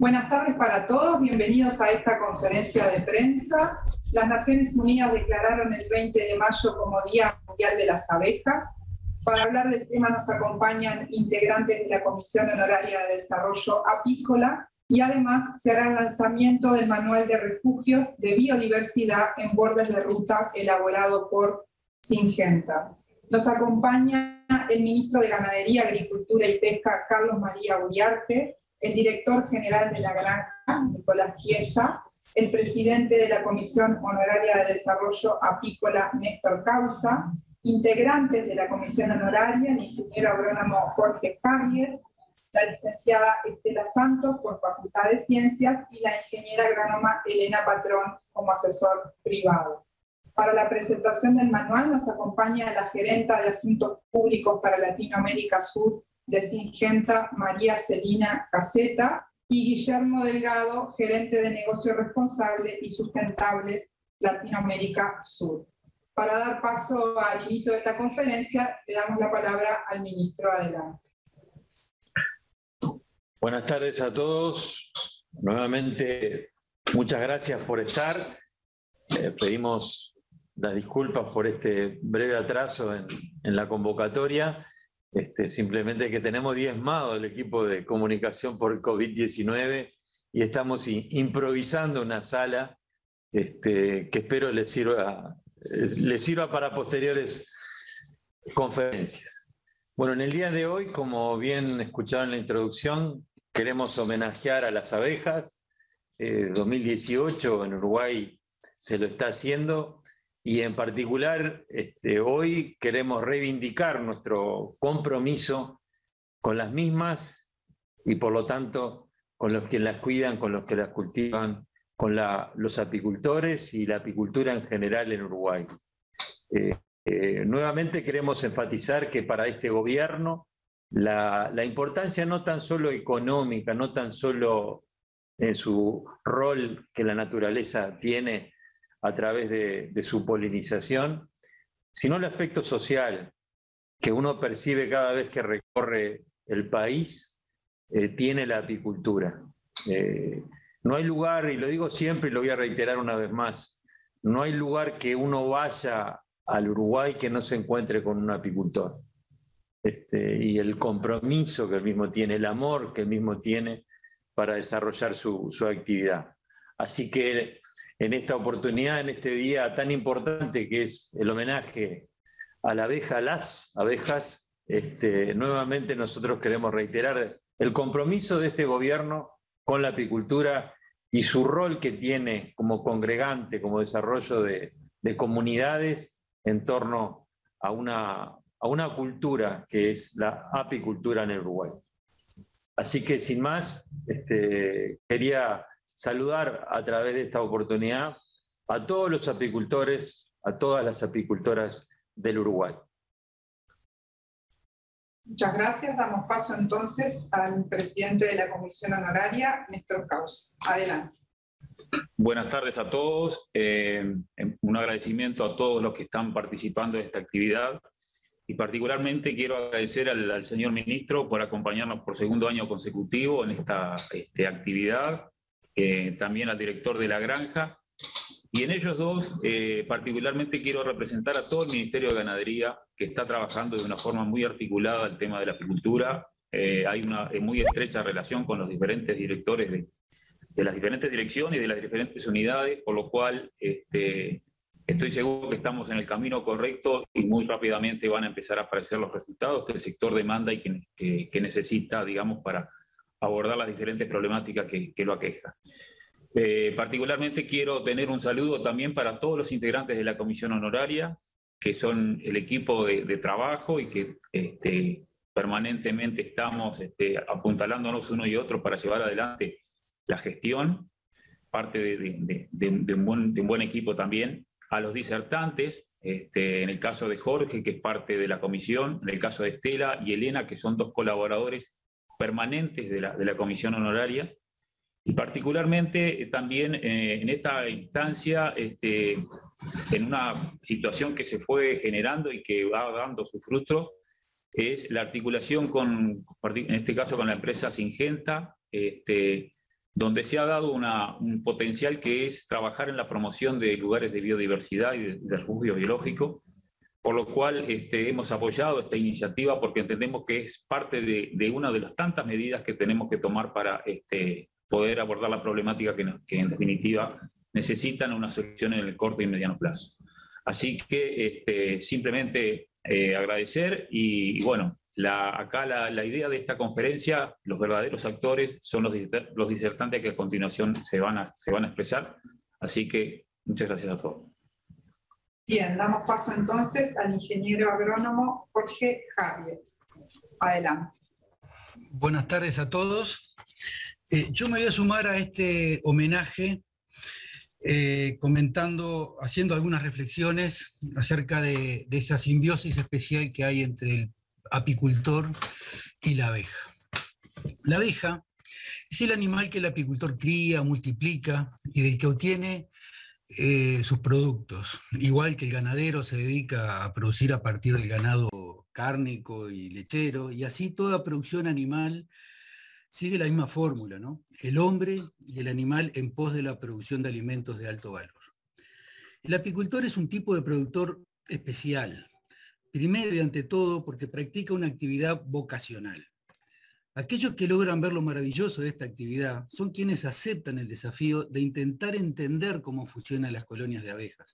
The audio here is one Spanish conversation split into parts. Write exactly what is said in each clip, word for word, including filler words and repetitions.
Buenas tardes para todos, bienvenidos a esta conferencia de prensa. Las Naciones Unidas declararon el veinte de mayo como Día Mundial de las Abejas. Para hablar del tema nos acompañan integrantes de la Comisión Honoraria de Desarrollo Apícola y además se hará el lanzamiento del Manual de Refugios de Biodiversidad en Bordes de Ruta elaborado por Syngenta. Nos acompaña el Ministro de Ganadería, Agricultura y Pesca, Carlos María Uriarte, el Director General de la Granja, Nicolás Chiesa, el Presidente de la Comisión Honoraria de Desarrollo Apícola, Néstor Causa, integrantes de la Comisión Honoraria, el Ingeniero Agrónomo Jorge Carrier, la Licenciada Estela Santos por Facultad de Ciencias y la Ingeniera Agrónoma Elena Patrón como asesor privado. Para la presentación del manual nos acompaña la Gerenta de Asuntos Públicos para Latinoamérica Sur de Syngenta, María Celina Caseta, y Guillermo Delgado, Gerente de Negocio Responsable y Sustentables Latinoamérica Sur. Para dar paso al inicio de esta conferencia, le damos la palabra al Ministro. Adelante. Buenas tardes a todos. Nuevamente, muchas gracias por estar. Eh, pedimos las disculpas por este breve atraso en, en la convocatoria. Este, simplemente que tenemos diezmado el equipo de comunicación por COVID diecinueve y estamos improvisando una sala este, que espero les sirva, les sirva para posteriores conferencias. Bueno, en el día de hoy, como bien escucharon en la introducción, queremos homenajear a las abejas. Eh, dos mil dieciocho en Uruguay se lo está haciendo. Y en particular, este, hoy queremos reivindicar nuestro compromiso con las mismas y por lo tanto con los que las cuidan, con los que las cultivan, con la, los apicultores y la apicultura en general en Uruguay. Eh, eh, nuevamente queremos enfatizar que para este gobierno la, la importancia no tan solo económica, no tan solo en su rol que la naturaleza tiene a través de, de su polinización, sino el aspecto social que uno percibe cada vez que recorre el país, eh, tiene la apicultura. Eh, no hay lugar, y lo digo siempre y lo voy a reiterar una vez más, no hay lugar que uno vaya al Uruguay que no se encuentre con un apicultor. Este, y el compromiso que él mismo tiene, el amor que él mismo tiene para desarrollar su, su actividad. Así que en esta oportunidad, en este día tan importante que es el homenaje a la abeja, a las abejas, este, nuevamente nosotros queremos reiterar el compromiso de este gobierno con la apicultura y su rol que tiene como congregante, como desarrollo de, de comunidades en torno a una, a una cultura que es la apicultura en el Uruguay. Así que sin más, este, quería saludar a través de esta oportunidad a todos los apicultores, a todas las apicultoras del Uruguay. Muchas gracias. Damos paso entonces al presidente de la Comisión Honoraria, Néstor Causa. Adelante. Buenas tardes a todos. Eh, un agradecimiento a todos los que están participando de esta actividad y particularmente quiero agradecer al, al señor ministro por acompañarnos por segundo año consecutivo en esta este, actividad. Eh, también al director de la granja, y en ellos dos eh, particularmente quiero representar a todo el Ministerio de Ganadería que está trabajando de una forma muy articulada el tema de la apicultura. Eh, hay una eh, muy estrecha relación con los diferentes directores de, de las diferentes direcciones y de las diferentes unidades, por lo cual este, estoy seguro que estamos en el camino correcto y muy rápidamente van a empezar a aparecer los resultados que el sector demanda y que, que, que necesita, digamos, para abordar las diferentes problemáticas que, que lo aquejan. Eh, particularmente quiero tener un saludo también para todos los integrantes de la Comisión Honoraria, que son el equipo de, de trabajo y que este, permanentemente estamos este, apuntalándonos uno y otro para llevar adelante la gestión, parte de, de, de, de, un, buen, de un buen equipo también. A los disertantes, este, en el caso de Jorge, que es parte de la comisión, en el caso de Estela y Elena, que son dos colaboradores permanentes de la, de la Comisión Honoraria, y particularmente eh, también eh, en esta instancia, este, en una situación que se fue generando y que va dando su fruto, es la articulación con, en este caso con la empresa Syngenta, este, donde se ha dado una, un potencial que es trabajar en la promoción de lugares de biodiversidad y de, de refugio biológico, por lo cual este, hemos apoyado esta iniciativa porque entendemos que es parte de, de una de las tantas medidas que tenemos que tomar para este, poder abordar la problemática que, que en definitiva necesitan una solución en el corto y mediano plazo. Así que este, simplemente eh, agradecer y, y bueno, la, acá la, la idea de esta conferencia, los verdaderos actores son los, los disertantes que a continuación se van, a, se van a expresar. Así que muchas gracias a todos. Bien, damos paso entonces al ingeniero agrónomo Jorge Harriet. Adelante. Buenas tardes a todos. Eh, yo me voy a sumar a este homenaje eh, comentando, haciendo algunas reflexiones acerca de, de esa simbiosis especial que hay entre el apicultor y la abeja. La abeja es el animal que el apicultor cría, multiplica y del que obtiene eh, sus productos. Igual que el ganadero se dedica a producir a partir del ganado cárnico y lechero, y así toda producción animal sigue la misma fórmula, ¿no? El hombre y el animal en pos de la producción de alimentos de alto valor. El apicultor es un tipo de productor especial, primero y ante todo porque practica una actividad vocacional. Aquellos que logran ver lo maravilloso de esta actividad son quienes aceptan el desafío de intentar entender cómo funcionan las colonias de abejas.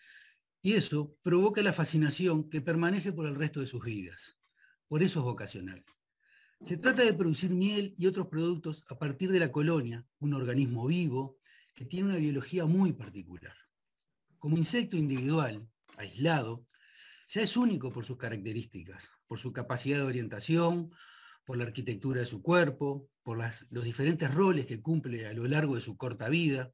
Y eso provoca la fascinación que permanece por el resto de sus vidas. Por eso es vocacional. Se trata de producir miel y otros productos a partir de la colonia, un organismo vivo que tiene una biología muy particular. Como insecto individual, aislado, ya es único por sus características, por su capacidad de orientación, por la arquitectura de su cuerpo, por las, los diferentes roles que cumple a lo largo de su corta vida.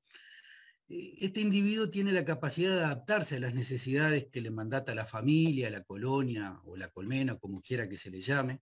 Este individuo tiene la capacidad de adaptarse a las necesidades que le mandata la familia, la colonia o la colmena, como quiera que se le llame.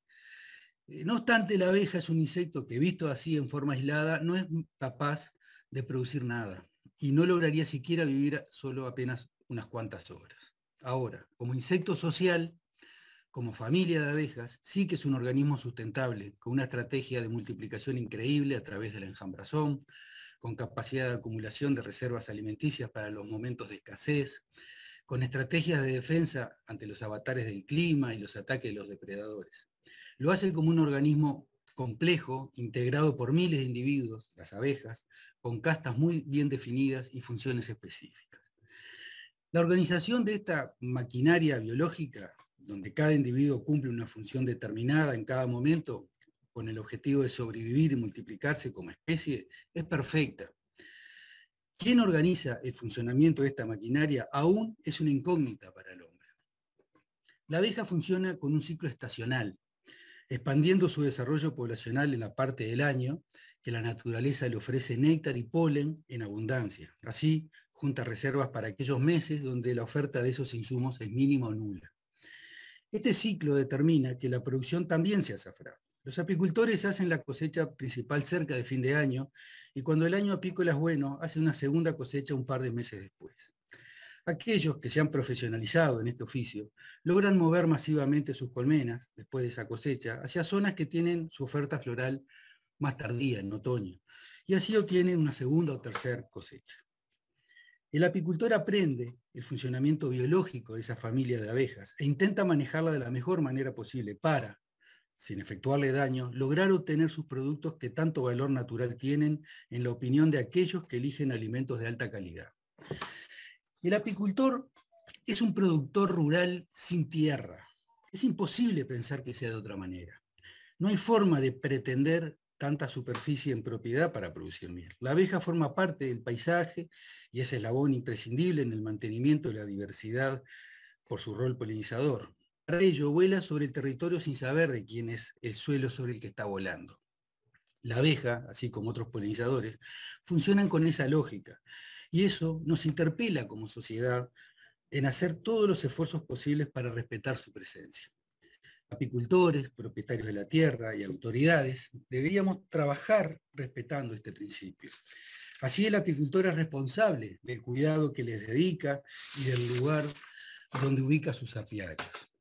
No obstante, la abeja es un insecto que, visto así en forma aislada, no es capaz de producir nada y no lograría siquiera vivir solo apenas unas cuantas horas. Ahora, como insecto social, como familia de abejas, sí que es un organismo sustentable, con una estrategia de multiplicación increíble a través de la enjambrazón, con capacidad de acumulación de reservas alimenticias para los momentos de escasez, con estrategias de defensa ante los avatares del clima y los ataques de los depredadores. Lo hace como un organismo complejo, integrado por miles de individuos, las abejas, con castas muy bien definidas y funciones específicas. La organización de esta maquinaria biológica, donde cada individuo cumple una función determinada en cada momento, con el objetivo de sobrevivir y multiplicarse como especie, es perfecta. ¿Quién organiza el funcionamiento de esta maquinaria? Aún es una incógnita para el hombre. La abeja funciona con un ciclo estacional, expandiendo su desarrollo poblacional en la parte del año que la naturaleza le ofrece néctar y polen en abundancia. Así, junta reservas para aquellos meses donde la oferta de esos insumos es mínima o nula. Este ciclo determina que la producción también se azafra. Los apicultores hacen la cosecha principal cerca de fin de año y cuando el año apícola es bueno, hacen una segunda cosecha un par de meses después. Aquellos que se han profesionalizado en este oficio logran mover masivamente sus colmenas, después de esa cosecha, hacia zonas que tienen su oferta floral más tardía, en otoño, y así obtienen una segunda o tercera cosecha. El apicultor aprende el funcionamiento biológico de esa familia de abejas e intenta manejarla de la mejor manera posible para, sin efectuarle daño, lograr obtener sus productos que tanto valor natural tienen en la opinión de aquellos que eligen alimentos de alta calidad. El apicultor es un productor rural sin tierra. Es imposible pensar que sea de otra manera. No hay forma de pretender tanta superficie en propiedad para producir miel. La abeja forma parte del paisaje y es eslabón imprescindible en el mantenimiento de la diversidad por su rol polinizador. Para ello, vuela sobre el territorio sin saber de quién es el suelo sobre el que está volando. La abeja, así como otros polinizadores, funcionan con esa lógica, y eso nos interpela como sociedad en hacer todos los esfuerzos posibles para respetar su presencia. Apicultores, propietarios de la tierra y autoridades deberíamos trabajar respetando este principio. Así el apicultor es responsable del cuidado que les dedica y del lugar donde ubica sus apiarios.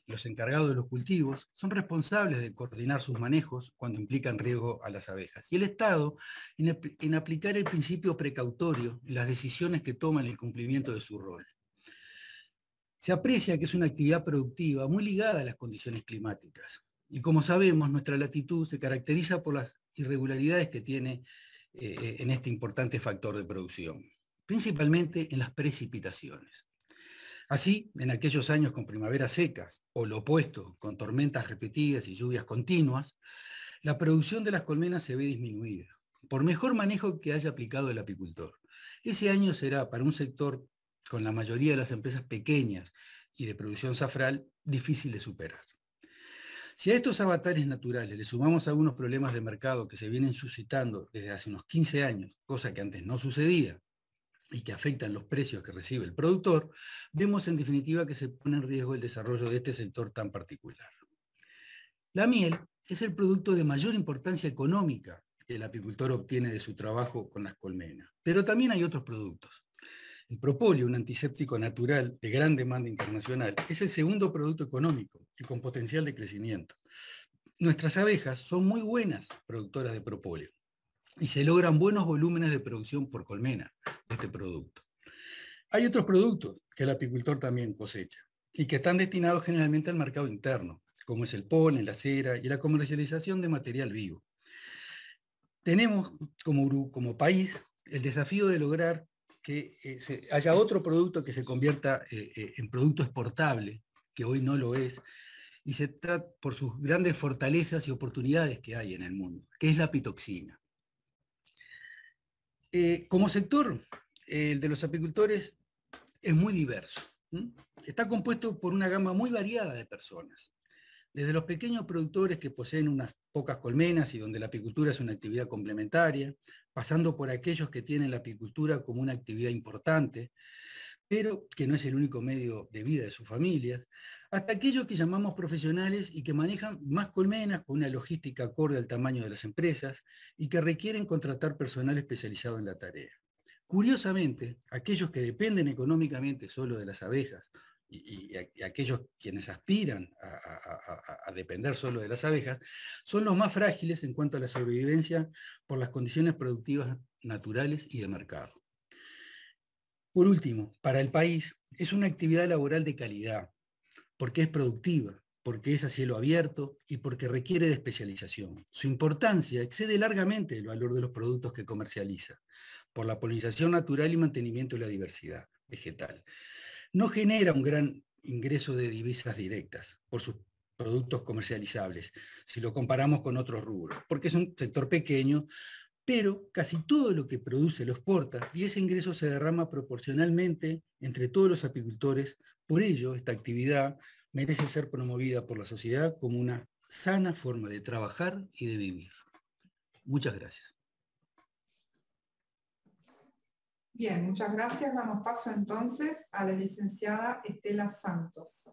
los encargados de los cultivos, son responsables de coordinar sus manejos cuando implican riesgo a las abejas. Y el Estado, en, en aplicar el principio precautorio en las decisiones que toma en el cumplimiento de su rol. Se aprecia que es una actividad productiva muy ligada a las condiciones climáticas. Y como sabemos, nuestra latitud se caracteriza por las irregularidades que tiene eh, en este importante factor de producción, principalmente en las precipitaciones. Así, en aquellos años con primaveras secas, o lo opuesto, con tormentas repetidas y lluvias continuas, la producción de las colmenas se ve disminuida, por mejor manejo que haya aplicado el apicultor. Ese año será para un sector con la mayoría de las empresas pequeñas y de producción safral difícil de superar. Si a estos avatares naturales le sumamos algunos problemas de mercado que se vienen suscitando desde hace unos quince años, cosa que antes no sucedía, y que afectan los precios que recibe el productor, vemos en definitiva que se pone en riesgo el desarrollo de este sector tan particular. La miel es el producto de mayor importancia económica que el apicultor obtiene de su trabajo con las colmenas, pero también hay otros productos. El propóleo, un antiséptico natural de gran demanda internacional, es el segundo producto económico y con potencial de crecimiento. Nuestras abejas son muy buenas productoras de propóleo y se logran buenos volúmenes de producción por colmena de este producto. Hay otros productos que el apicultor también cosecha y que están destinados generalmente al mercado interno, como es el polen, la cera y la comercialización de material vivo. Tenemos como, como país el desafío de lograr que eh, se, haya otro producto que se convierta eh, eh, en producto exportable, que hoy no lo es, y se trata por sus grandes fortalezas y oportunidades que hay en el mundo, que es la apitoxina. Eh, como sector, el de los apicultores es muy diverso. ¿Mm? Está compuesto por una gama muy variada de personas. Desde los pequeños productores que poseen unas pocas colmenas y donde la apicultura es una actividad complementaria, pasando por aquellos que tienen la apicultura como una actividad importante, pero que no es el único medio de vida de sus familias, hasta aquellos que llamamos profesionales y que manejan más colmenas con una logística acorde al tamaño de las empresas y que requieren contratar personal especializado en la tarea. Curiosamente, aquellos que dependen económicamente solo de las abejas y, y, y aquellos quienes aspiran a, a, a, a depender solo de las abejas, son los más frágiles en cuanto a la sobrevivencia por las condiciones productivas naturales y de mercado. Por último, para el país es una actividad laboral de calidad, porque es productiva, porque es a cielo abierto y porque requiere de especialización. Su importancia excede largamente el valor de los productos que comercializa, por la polinización natural y mantenimiento de la diversidad vegetal. No genera un gran ingreso de divisas directas por sus productos comercializables, si lo comparamos con otros rubros, porque es un sector pequeño, pero casi todo lo que produce lo exporta y ese ingreso se derrama proporcionalmente entre todos los apicultores. Por ello, esta actividad merece ser promovida por la sociedad como una sana forma de trabajar y de vivir. Muchas gracias. Bien, muchas gracias. Damos paso entonces a la licenciada Estela Santos.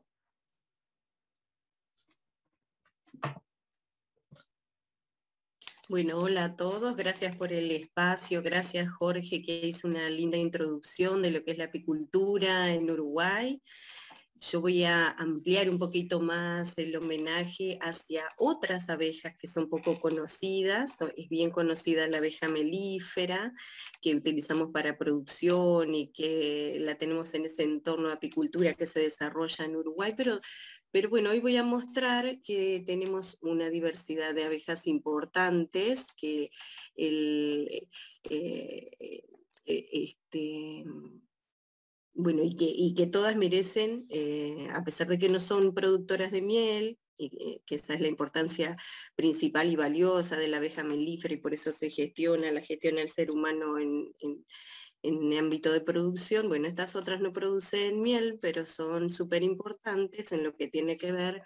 Bueno, hola a todos, gracias por el espacio, gracias Jorge que hizo una linda introducción de lo que es la apicultura en Uruguay. Yo voy a ampliar un poquito más el homenaje hacia otras abejas que son poco conocidas. Es bien conocida la abeja melífera, que utilizamos para producción y que la tenemos en ese entorno de apicultura que se desarrolla en Uruguay, pero Pero bueno, hoy voy a mostrar que tenemos una diversidad de abejas importantes, que, el, eh, eh, este, bueno, y, que, y que todas merecen, eh, a pesar de que no son productoras de miel, y, que esa es la importancia principal y valiosa de la abeja melífera, y por eso se gestiona, la gestiona el ser humano en, en en el ámbito de producción. Bueno, estas otras no producen miel, pero son súper importantes en lo que tiene que ver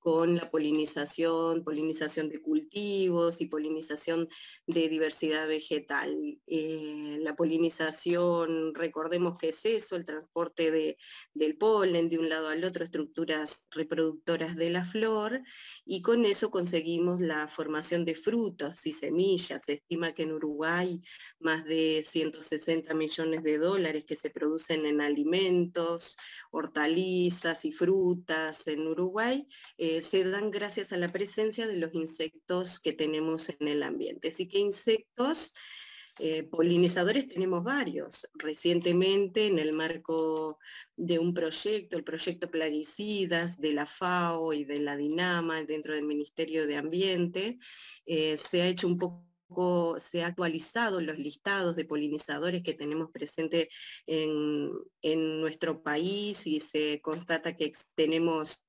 con la polinización, polinización de cultivos y polinización de diversidad vegetal. Eh, la polinización, recordemos que es eso, el transporte de, del polen de un lado al otro, estructuras reproductoras de la flor, y con eso conseguimos la formación de frutos y semillas. Se estima que en Uruguay más de ciento sesenta millones de dólares que se producen en alimentos, hortalizas y frutas en Uruguay, eh, se dan gracias a la presencia de los insectos que tenemos en el ambiente. Así que insectos eh, polinizadores tenemos varios. Recientemente, en el marco de un proyecto, el proyecto Plaguicidas de la FAO y de la DINAMA dentro del Ministerio de Ambiente, eh, se ha hecho un poco se ha actualizado los listados de polinizadores que tenemos presente en, en nuestro país, y se constata que tenemos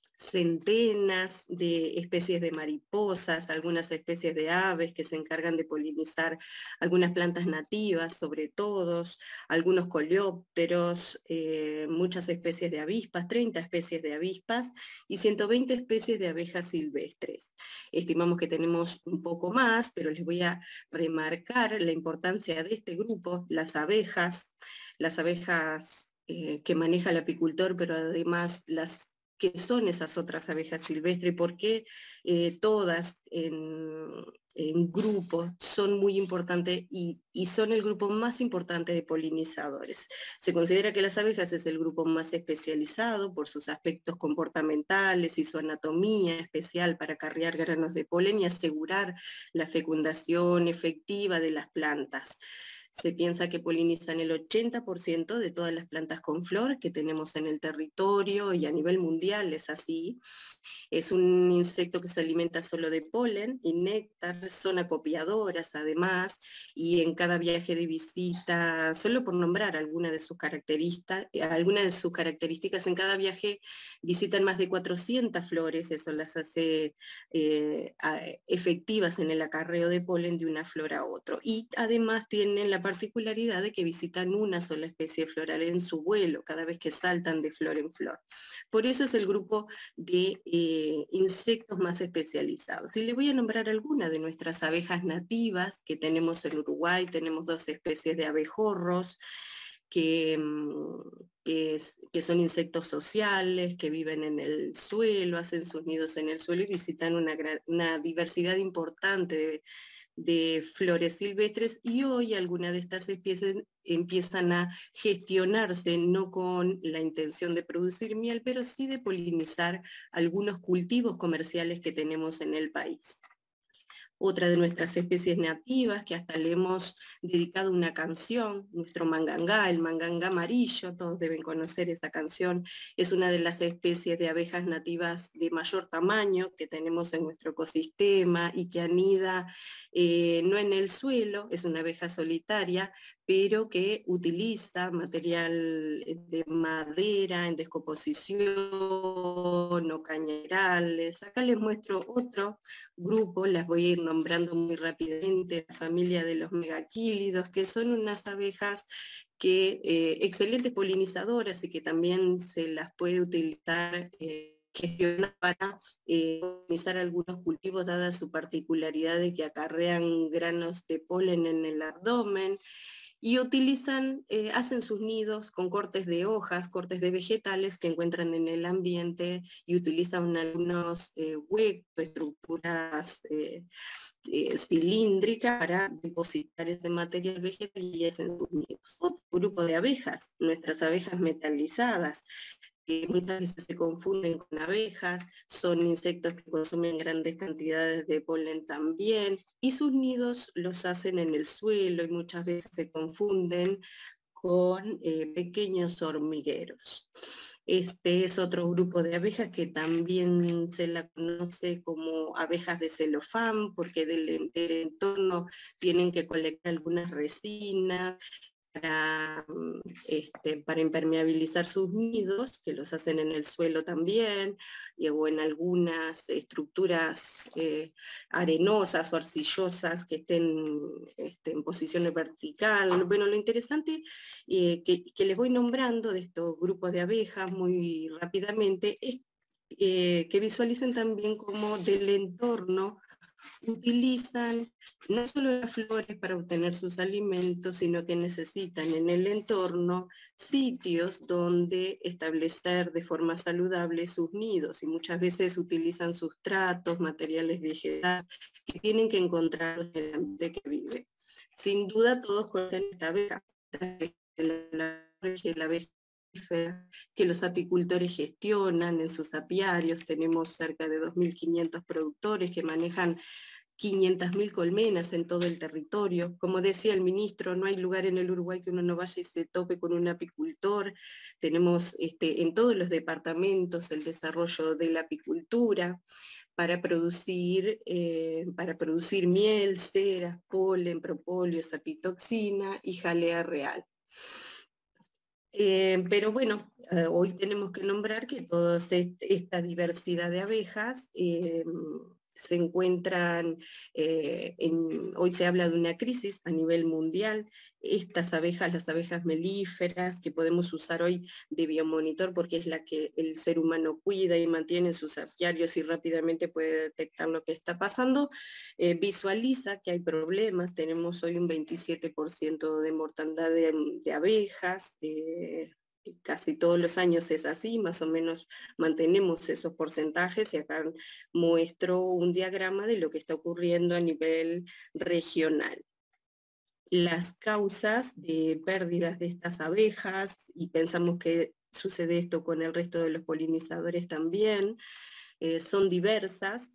centenas de especies de mariposas, algunas especies de aves que se encargan de polinizar algunas plantas nativas, sobre todo, algunos coleópteros, eh, muchas especies de avispas, treinta especies de avispas y ciento veinte especies de abejas silvestres. Estimamos que tenemos un poco más, pero les voy a remarcar la importancia de este grupo, las abejas, las abejas eh, que maneja el apicultor, pero además las que son esas otras abejas silvestres, y por qué eh, todas en, en grupo son muy importantes y, y son el grupo más importante de polinizadores. Se considera que las abejas es el grupo más especializado por sus aspectos comportamentales y su anatomía especial para acarrear granos de polen y asegurar la fecundación efectiva de las plantas. Se piensa que polinizan el ochenta por ciento de todas las plantas con flor que tenemos en el territorio, y a nivel mundial es así. Es un insecto que se alimenta solo de polen y néctar, son acopiadoras además, y en cada viaje de visita, solo por nombrar algunas de sus características, algunas de sus características, en cada viaje visitan más de cuatrocientas flores, eso las hace eh, efectivas en el acarreo de polen de una flor a otro. Y además tienen la particularidad de que visitan una sola especie floral en su vuelo, cada vez que saltan de flor en flor. Por eso es el grupo de eh, insectos más especializados. Y le voy a nombrar algunas de nuestras abejas nativas que tenemos en Uruguay. Tenemos dos especies de abejorros, que, que, es, que son insectos sociales, que viven en el suelo, hacen sus nidos en el suelo y visitan una, una diversidad importante de, de flores silvestres, y hoy algunas de estas especies empiezan a gestionarse no con la intención de producir miel, pero sí de polinizar algunos cultivos comerciales que tenemos en el país. Otra de nuestras especies nativas, que hasta le hemos dedicado una canción, nuestro mangangá, el mangangá amarillo, todos deben conocer esa canción, es una de las especies de abejas nativas de mayor tamaño que tenemos en nuestro ecosistema y que anida eh, no en el suelo, es una abeja solitaria, pero que utiliza material de madera en descomposición o cañerales. Acá les muestro otro grupo, las voy a ir nombrando muy rápidamente, la familia de los megaquílidos, que son unas abejas que, eh, excelentes polinizadoras, y que también se las puede utilizar eh, gestionar para eh, polinizar algunos cultivos, dada su particularidad de que acarrean granos de polen en el abdomen, y utilizan, eh, hacen sus nidos con cortes de hojas, cortes de vegetales que encuentran en el ambiente, y utilizan algunos eh, huecos, estructuras eh, eh, cilíndricas para depositar ese material vegetal y hacen sus nidos. Otro grupo de abejas, nuestras abejas metalizadas, que muchas veces se confunden con abejas, son insectos que consumen grandes cantidades de polen también, y sus nidos los hacen en el suelo y muchas veces se confunden con eh, pequeños hormigueros. Este es otro grupo de abejas que también se la conoce como abejas de celofán, porque del, del entorno tienen que colectar algunas resinas, Para, este, para impermeabilizar sus nidos, que los hacen en el suelo también, y, o en algunas estructuras eh, arenosas o arcillosas que estén este, en posición vertical. Bueno, lo interesante eh, que, que les voy nombrando de estos grupos de abejas muy rápidamente es eh, que visualicen también cómo del entorno utilizan no solo las flores para obtener sus alimentos, sino que necesitan en el entorno sitios donde establecer de forma saludable sus nidos, y muchas veces utilizan sustratos, materiales vegetales que tienen que encontrar en el ambiente que vive. Sin duda todos conocen esta abeja, la abeja que los apicultores gestionan en sus apiarios. Tenemos cerca de dos mil quinientos productores que manejan quinientas mil colmenas en todo el territorio. Como decía el ministro, no hay lugar en el Uruguay que uno no vaya y se tope con un apicultor. Tenemos este, en todos los departamentos el desarrollo de la apicultura para producir, eh, para producir miel, ceras, polen, propóleo, apitoxina y jalea real. Eh, pero bueno, eh, hoy tenemos que nombrar que toda esta diversidad de abejas eh, se encuentran, eh, en, hoy se habla de una crisis a nivel mundial. Estas abejas, las abejas melíferas, que podemos usar hoy de biomonitor porque es la que el ser humano cuida y mantiene en sus apiarios y rápidamente puede detectar lo que está pasando, eh, visualiza que hay problemas. Tenemos hoy un veintisiete por ciento de mortandad de, de abejas, eh, casi todos los años es así, más o menos mantenemos esos porcentajes, y acá muestro un diagrama de lo que está ocurriendo a nivel regional. Las causas de pérdidas de estas abejas, y pensamos que sucede esto con el resto de los polinizadores también, eh, son diversas,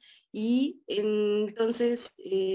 y entonces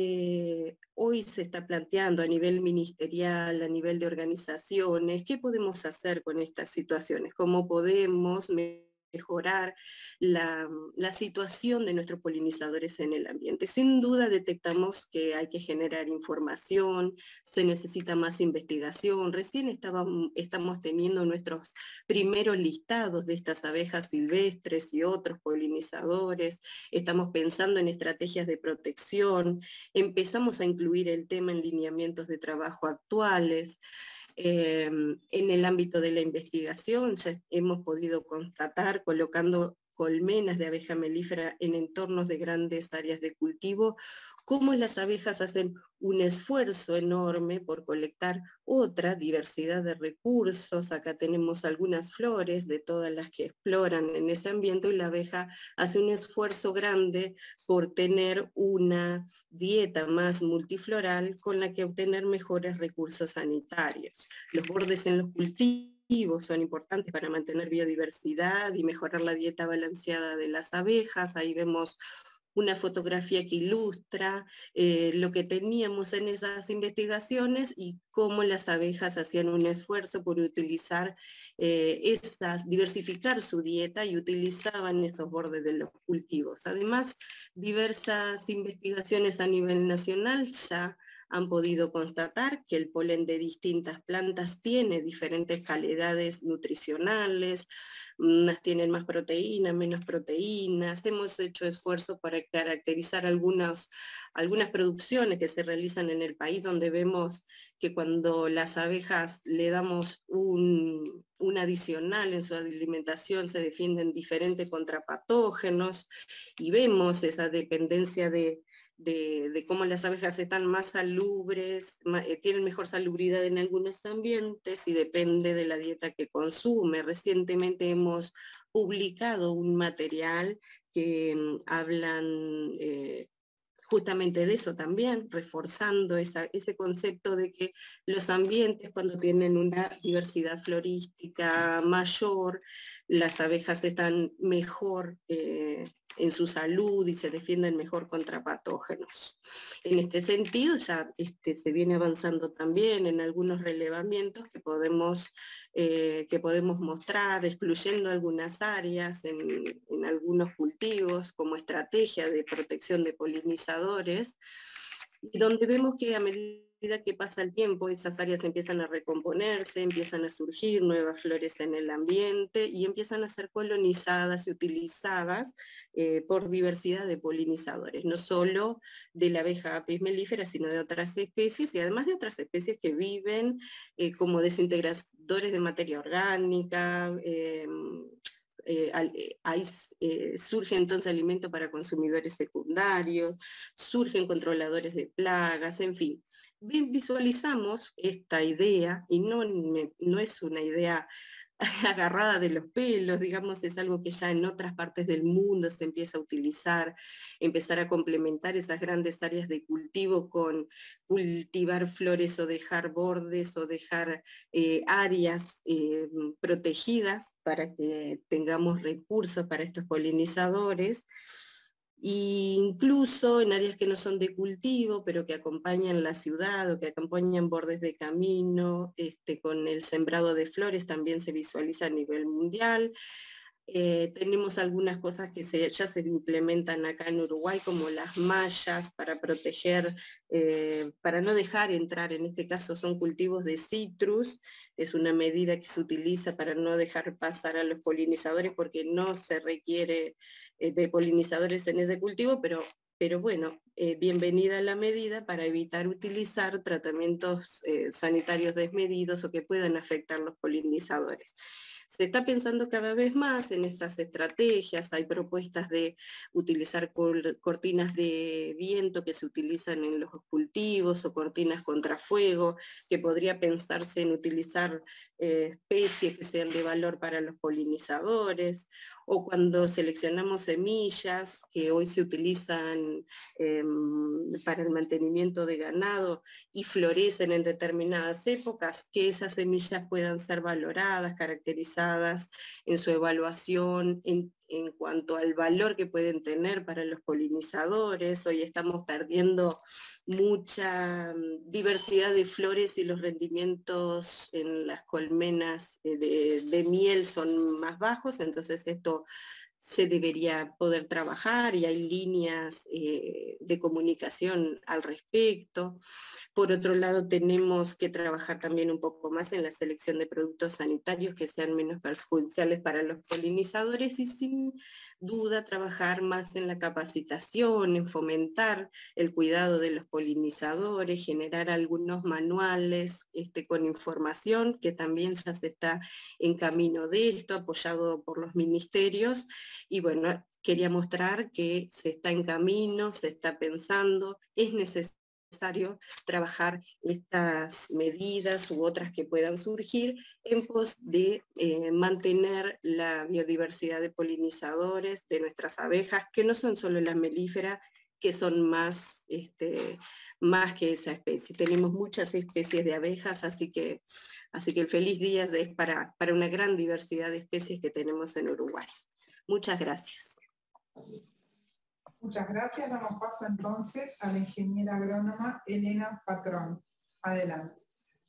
eh, hoy se está planteando a nivel ministerial, a nivel de organizaciones, ¿qué podemos hacer con estas situaciones? ¿Cómo podemos mejorar la, la situación de nuestros polinizadores en el ambiente? Sin duda detectamos que hay que generar información, se necesita más investigación. Recién estábamos, estamos teniendo nuestros primeros listados de estas abejas silvestres y otros polinizadores, estamos pensando en estrategias de protección, empezamos a incluir el tema en lineamientos de trabajo actuales. Eh, en el ámbito de la investigación ya hemos podido constatar, colocando colmenas de abeja melífera en entornos de grandes áreas de cultivo, cómo las abejas hacen un esfuerzo enorme por colectar otra diversidad de recursos. Acá tenemos algunas flores de todas las que exploran en ese ambiente, y la abeja hace un esfuerzo grande por tener una dieta más multifloral con la que obtener mejores recursos sanitarios. Los bordes en los cultivos son importantes para mantener biodiversidad y mejorar la dieta balanceada de las abejas. Ahí vemos una fotografía que ilustra eh, lo que teníamos en esas investigaciones y cómo las abejas hacían un esfuerzo por utilizar eh, esas, diversificar su dieta y utilizaban esos bordes de los cultivos. Además, diversas investigaciones a nivel nacional ya han podido constatar que el polen de distintas plantas tiene diferentes calidades nutricionales, unas tienen más proteínas, menos proteínas. Hemos hecho esfuerzos para caracterizar algunas, algunas producciones que se realizan en el país, donde vemos que cuando las abejas le damos un, un adicional en su alimentación se defienden diferentes contra patógenos, y vemos esa dependencia de De, de cómo las abejas están más salubres, más, eh, tienen mejor salubridad en algunos ambientes, y depende de la dieta que consume. Recientemente hemos publicado un material que um, hablan eh, justamente de eso también, reforzando esa, ese concepto de que los ambientes, cuando tienen una diversidad florística mayor, las abejas están mejor eh, en su salud y se defienden mejor contra patógenos. En este sentido ya este, se viene avanzando también en algunos relevamientos que podemos, eh, que podemos mostrar, excluyendo algunas áreas en, en algunos cultivos como estrategia de protección de polinizadores, y donde vemos que a medida que pasa el tiempo esas áreas empiezan a recomponerse, empiezan a surgir nuevas flores en el ambiente y empiezan a ser colonizadas y utilizadas eh, por diversidad de polinizadores, no solo de la abeja apis mellifera, sino de otras especies, y además de otras especies que viven eh, como desintegradores de materia orgánica, eh, eh, ahí eh, surge entonces alimento para consumidores secundarios, surgen controladores de plagas, en fin. Visualizamos esta idea, y no, no es una idea agarrada de los pelos, digamos, es algo que ya en otras partes del mundo se empieza a utilizar, empezar a complementar esas grandes áreas de cultivo con cultivar flores o dejar bordes o dejar eh, áreas eh, protegidas para que tengamos recursos para estos polinizadores. E incluso en áreas que no son de cultivo, pero que acompañan la ciudad o que acompañan bordes de camino, este, con el sembrado de flores también se visualiza a nivel mundial. Eh, tenemos algunas cosas que se, ya se implementan acá en Uruguay, como las mallas para proteger, eh, para no dejar entrar, en este caso son cultivos de citrus, es una medida que se utiliza para no dejar pasar a los polinizadores porque no se requiere eh, de polinizadores en ese cultivo, pero, pero bueno, eh, bienvenida la medida para evitar utilizar tratamientos eh, sanitarios desmedidos o que puedan afectar los polinizadores. Se está pensando cada vez más en estas estrategias, hay propuestas de utilizar cortinas de viento que se utilizan en los cultivos o cortinas contra fuego, que podría pensarse en utilizar eh, especies que sean de valor para los polinizadores, o cuando seleccionamos semillas que hoy se utilizan eh, para el mantenimiento de ganado y florecen en determinadas épocas, que esas semillas puedan ser valoradas, caracterizadas en su evaluación, en, en cuanto al valor que pueden tener para los polinizadores. Hoy estamos perdiendo mucha diversidad de flores y los rendimientos en las colmenas de, de miel son más bajos, entonces esto se debería poder trabajar y hay líneas eh, de comunicación al respecto. Por otro lado, tenemos que trabajar también un poco más en la selección de productos sanitarios que sean menos perjudiciales para los polinizadores y sin duda trabajar más en la capacitación, en fomentar el cuidado de los polinizadores, generar algunos manuales este, con información, que también ya se está en camino de esto, apoyado por los ministerios. Y bueno, quería mostrar que se está en camino, se está pensando, es necesario trabajar estas medidas u otras que puedan surgir en pos de eh, mantener la biodiversidad de polinizadores de nuestras abejas, que no son solo las melíferas, que son más, este, más que esa especie. Tenemos muchas especies de abejas, así que, así que el feliz día es para, para una gran diversidad de especies que tenemos en Uruguay. Muchas gracias. Muchas gracias. Damos paso entonces a la ingeniera agrónoma Elena Patrón. Adelante.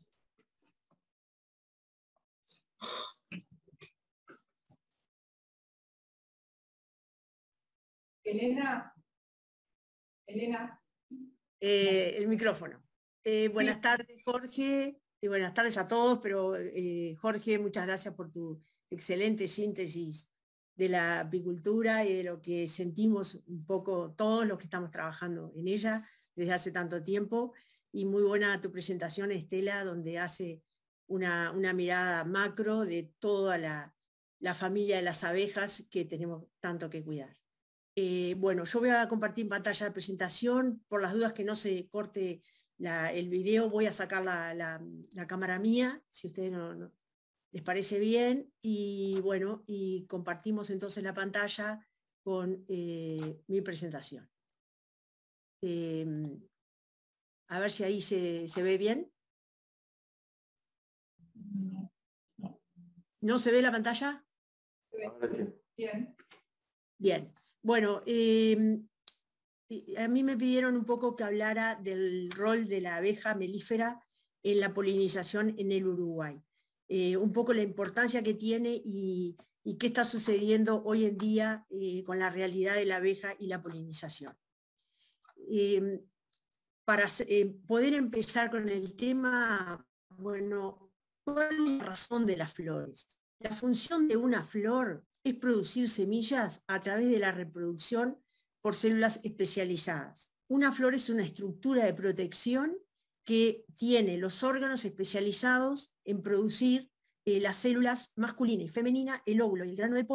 Elena. Elena. Eh, el micrófono. Eh, buenas sí. tardes, Jorge, y buenas tardes a todos, pero eh, Jorge, muchas gracias por tu excelente síntesis de la apicultura y de lo que sentimos un poco todos los que estamos trabajando en ella desde hace tanto tiempo, y muy buena tu presentación, Estela, donde hace una, una mirada macro de toda la, la familia de las abejas que tenemos tanto que cuidar. Eh, bueno, yo voy a compartir en pantalla la presentación, por las dudas que no se corte la, el video, voy a sacar la, la, la cámara mía, si ustedes no, no les parece bien, y bueno, y compartimos entonces la pantalla con eh, mi presentación. Eh, a ver si ahí se, se ve bien. ¿No se ve la pantalla? Bien. Bien. Bueno, eh, a mí me pidieron un poco que hablara del rol de la abeja melífera en la polinización en el Uruguay. Eh, un poco la importancia que tiene y, y qué está sucediendo hoy en día eh, con la realidad de la abeja y la polinización. Eh, para eh, poder empezar con el tema, bueno, ¿cuál es la razón de las flores? La función de una flor es producir semillas a través de la reproducción por células especializadas. Una flor es una estructura de protección que tiene los órganos especializados en producir eh, las células masculina y femenina, el óvulo y el grano de polen,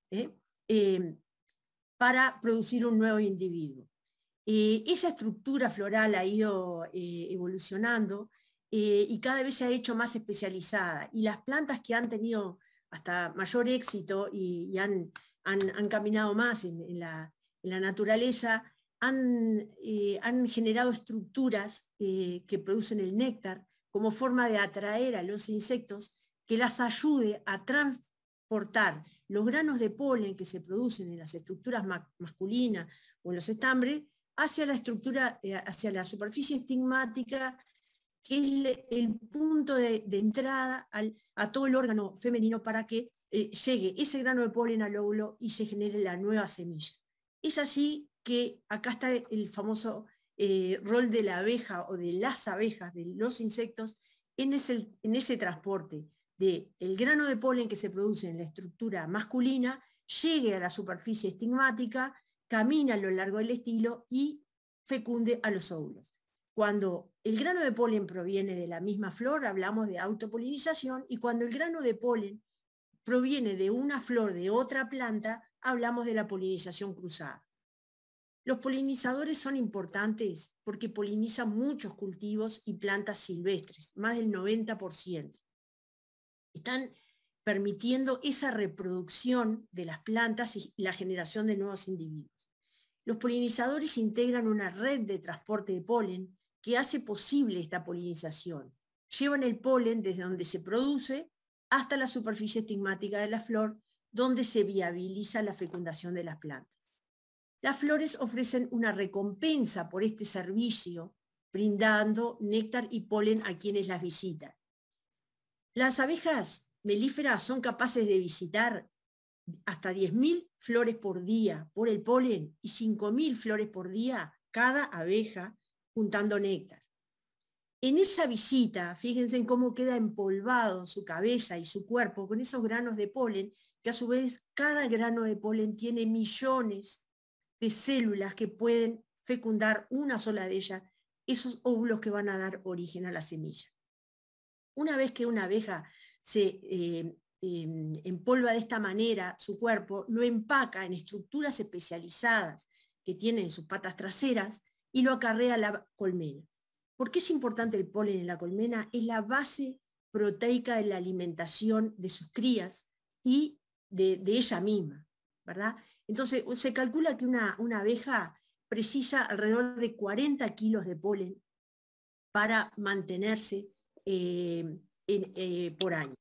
¿eh? Eh, para producir un nuevo individuo. Eh, esa estructura floral ha ido eh, evolucionando eh, y cada vez se ha hecho más especializada, y las plantas que han tenido hasta mayor éxito y, y han, han, han caminado más en, en, la, en la naturaleza, han, eh, han generado estructuras eh, que producen el néctar como forma de atraer a los insectos, que las ayude a transportar los granos de polen que se producen en las estructuras ma masculinas o en los estambres hacia la estructura, eh, hacia la superficie estigmática, que es el punto de, de entrada al, a todo el órgano femenino para que eh, llegue ese grano de polen al óvulo y se genere la nueva semilla. Es así que acá está el famoso eh, rol de la abeja o de las abejas, de los insectos, en ese, en ese transporte del grano de polen que se produce en la estructura masculina, llegue a la superficie estigmática, camina a lo largo del estilo y fecunde a los óvulos. Cuando el grano de polen proviene de la misma flor, hablamos de autopolinización, y cuando el grano de polen proviene de una flor de otra planta, hablamos de la polinización cruzada. Los polinizadores son importantes porque polinizan muchos cultivos y plantas silvestres, más del noventa por ciento. Están permitiendo esa reproducción de las plantas y la generación de nuevos individuos. Los polinizadores integran una red de transporte de polen que hace posible esta polinización. Llevan el polen desde donde se produce hasta la superficie estigmática de la flor, donde se viabiliza la fecundación de las plantas. Las flores ofrecen una recompensa por este servicio, brindando néctar y polen a quienes las visitan. Las abejas melíferas son capaces de visitar hasta diez mil flores por día por el polen y cinco mil flores por día cada abeja juntando néctar. En esa visita, fíjense en cómo queda empolvado su cabeza y su cuerpo con esos granos de polen, que a su vez cada grano de polen tiene millones de células que pueden fecundar una sola de ellas, esos óvulos que van a dar origen a la semilla. Una vez que una abeja se eh, eh, empolva de esta manera su cuerpo, lo empaca en estructuras especializadas que tiene en sus patas traseras y lo acarrea a la colmena. ¿Por qué es importante el polen en la colmena? Es la base proteica de la alimentación de sus crías y de, de ella misma, ¿verdad? Entonces se calcula que una, una abeja precisa alrededor de cuarenta kilos de polen para mantenerse eh, en, eh, por año.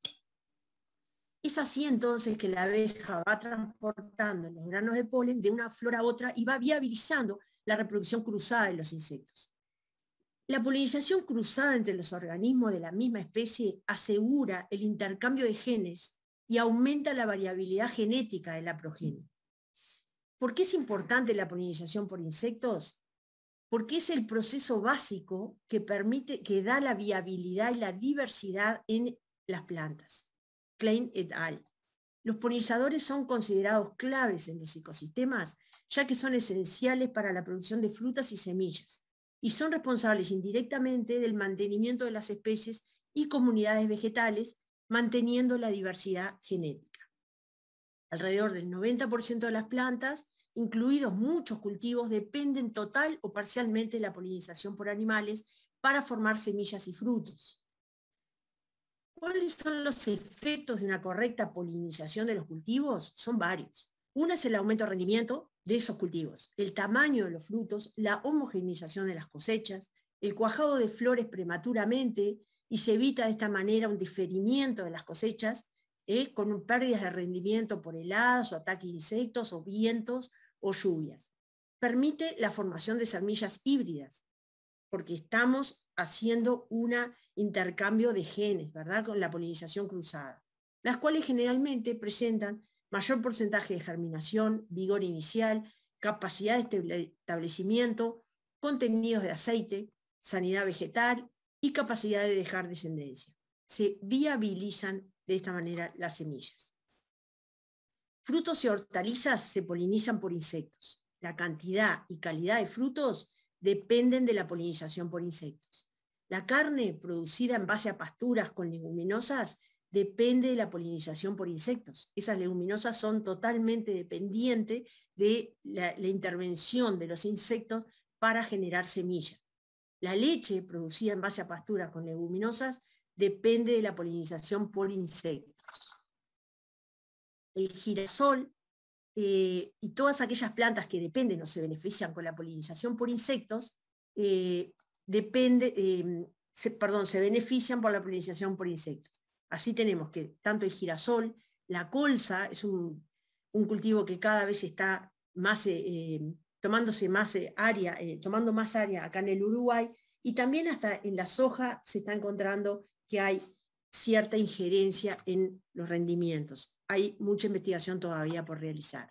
Es así entonces que la abeja va transportando los granos de polen de una flor a otra y va viabilizando la reproducción cruzada de los insectos. La polinización cruzada entre los organismos de la misma especie asegura el intercambio de genes y aumenta la variabilidad genética de la progenie. ¿Por qué es importante la polinización por insectos? Porque es el proceso básico que permite, que da la viabilidad y la diversidad en las plantas. Klein et al. Los polinizadores son considerados claves en los ecosistemas, ya que son esenciales para la producción de frutas y semillas, y son responsables indirectamente del mantenimiento de las especies y comunidades vegetales, manteniendo la diversidad genética. Alrededor del noventa por ciento de las plantas, incluidos muchos cultivos, dependen total o parcialmente de la polinización por animales para formar semillas y frutos. ¿Cuáles son los efectos de una correcta polinización de los cultivos? Son varios. Uno es el aumento de rendimiento de esos cultivos, el tamaño de los frutos, la homogeneización de las cosechas, el cuajado de flores prematuramente, y se evita de esta manera un diferimiento de las cosechas, eh, con pérdidas de rendimiento por heladas o ataques de insectos o vientos o lluvias. Permite la formación de semillas híbridas, porque estamos haciendo un intercambio de genes, ¿verdad?, con la polinización cruzada, las cuales generalmente presentan mayor porcentaje de germinación, vigor inicial, capacidad de establecimiento, contenidos de aceite, sanidad vegetal y capacidad de dejar descendencia. Se viabilizan de esta manera las semillas. Frutos y hortalizas se polinizan por insectos. La cantidad y calidad de frutos dependen de la polinización por insectos. La carne producida en base a pasturas con leguminosas depende de la polinización por insectos. Esas leguminosas son totalmente dependientes de la, la intervención de los insectos para generar semillas. La leche producida en base a pasturas con leguminosas depende de la polinización por insectos. El girasol eh, y todas aquellas plantas que dependen o se benefician con la polinización por insectos, eh, depende, eh, se, perdón, se benefician por la polinización por insectos. Así tenemos que tanto el girasol, la colza, es un, un cultivo que cada vez está más, eh, tomándose más eh, área, eh, tomando más área acá en el Uruguay, y también hasta en la soja se está encontrando que hay cierta injerencia en los rendimientos. Hay mucha investigación todavía por realizar.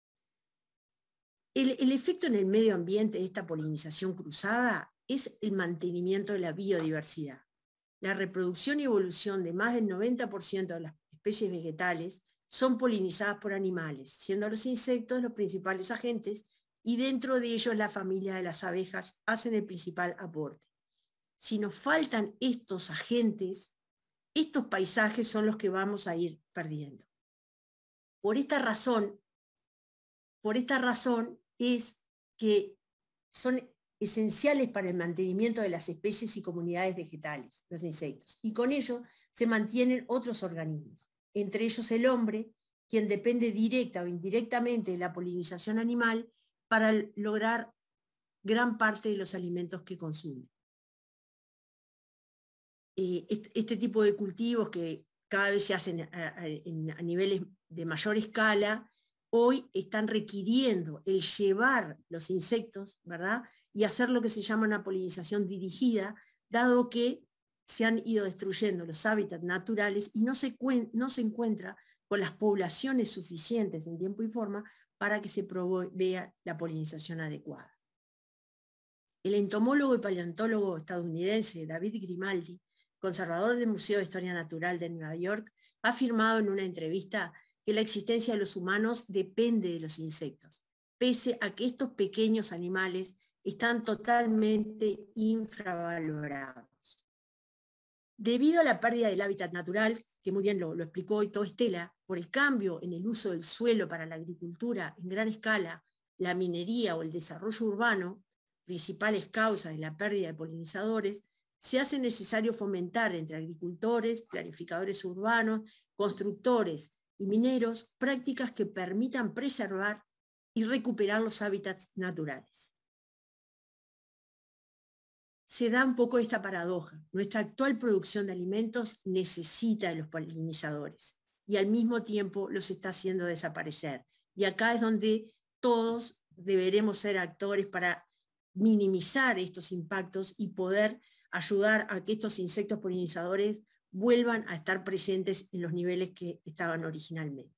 El, el efecto en el medio ambiente de esta polinización cruzada es el mantenimiento de la biodiversidad. La reproducción y evolución de más del noventa por ciento de las especies vegetales son polinizadas por animales, siendo los insectos los principales agentes, y dentro de ellos la familia de las abejas hacen el principal aporte. Si nos faltan estos agentes, estos paisajes son los que vamos a ir perdiendo. Por esta razón, por esta razón es que son esenciales para el mantenimiento de las especies y comunidades vegetales, los insectos, y con ello se mantienen otros organismos, entre ellos el hombre, quien depende directa o indirectamente de la polinización animal para lograr gran parte de los alimentos que consume. Eh, este, este tipo de cultivos que cada vez se hacen a, a, a niveles de mayor escala, hoy están requiriendo el llevar los insectos, ¿verdad?, y hacer lo que se llama una polinización dirigida, dado que se han ido destruyendo los hábitats naturales y no se, no se encuentra con las poblaciones suficientes en tiempo y forma para que se provea la polinización adecuada. El entomólogo y paleontólogo estadounidense David Grimaldi, conservador del Museo de Historia Natural de Nueva York, ha afirmado en una entrevista que la existencia de los humanos depende de los insectos, pese a que estos pequeños animales están totalmente infravalorados. Debido a la pérdida del hábitat natural, que muy bien lo, lo explicó hoy todo Estela, por el cambio en el uso del suelo para la agricultura en gran escala, la minería o el desarrollo urbano, principales causas de la pérdida de polinizadores, se hace necesario fomentar entre agricultores, planificadores urbanos, constructores y mineros prácticas que permitan preservar y recuperar los hábitats naturales. Se da un poco esta paradoja. Nuestra actual producción de alimentos necesita de los polinizadores y al mismo tiempo los está haciendo desaparecer. Y acá es donde todos deberemos ser actores para minimizar estos impactos y poder ayudar a que estos insectos polinizadores vuelvan a estar presentes en los niveles que estaban originalmente.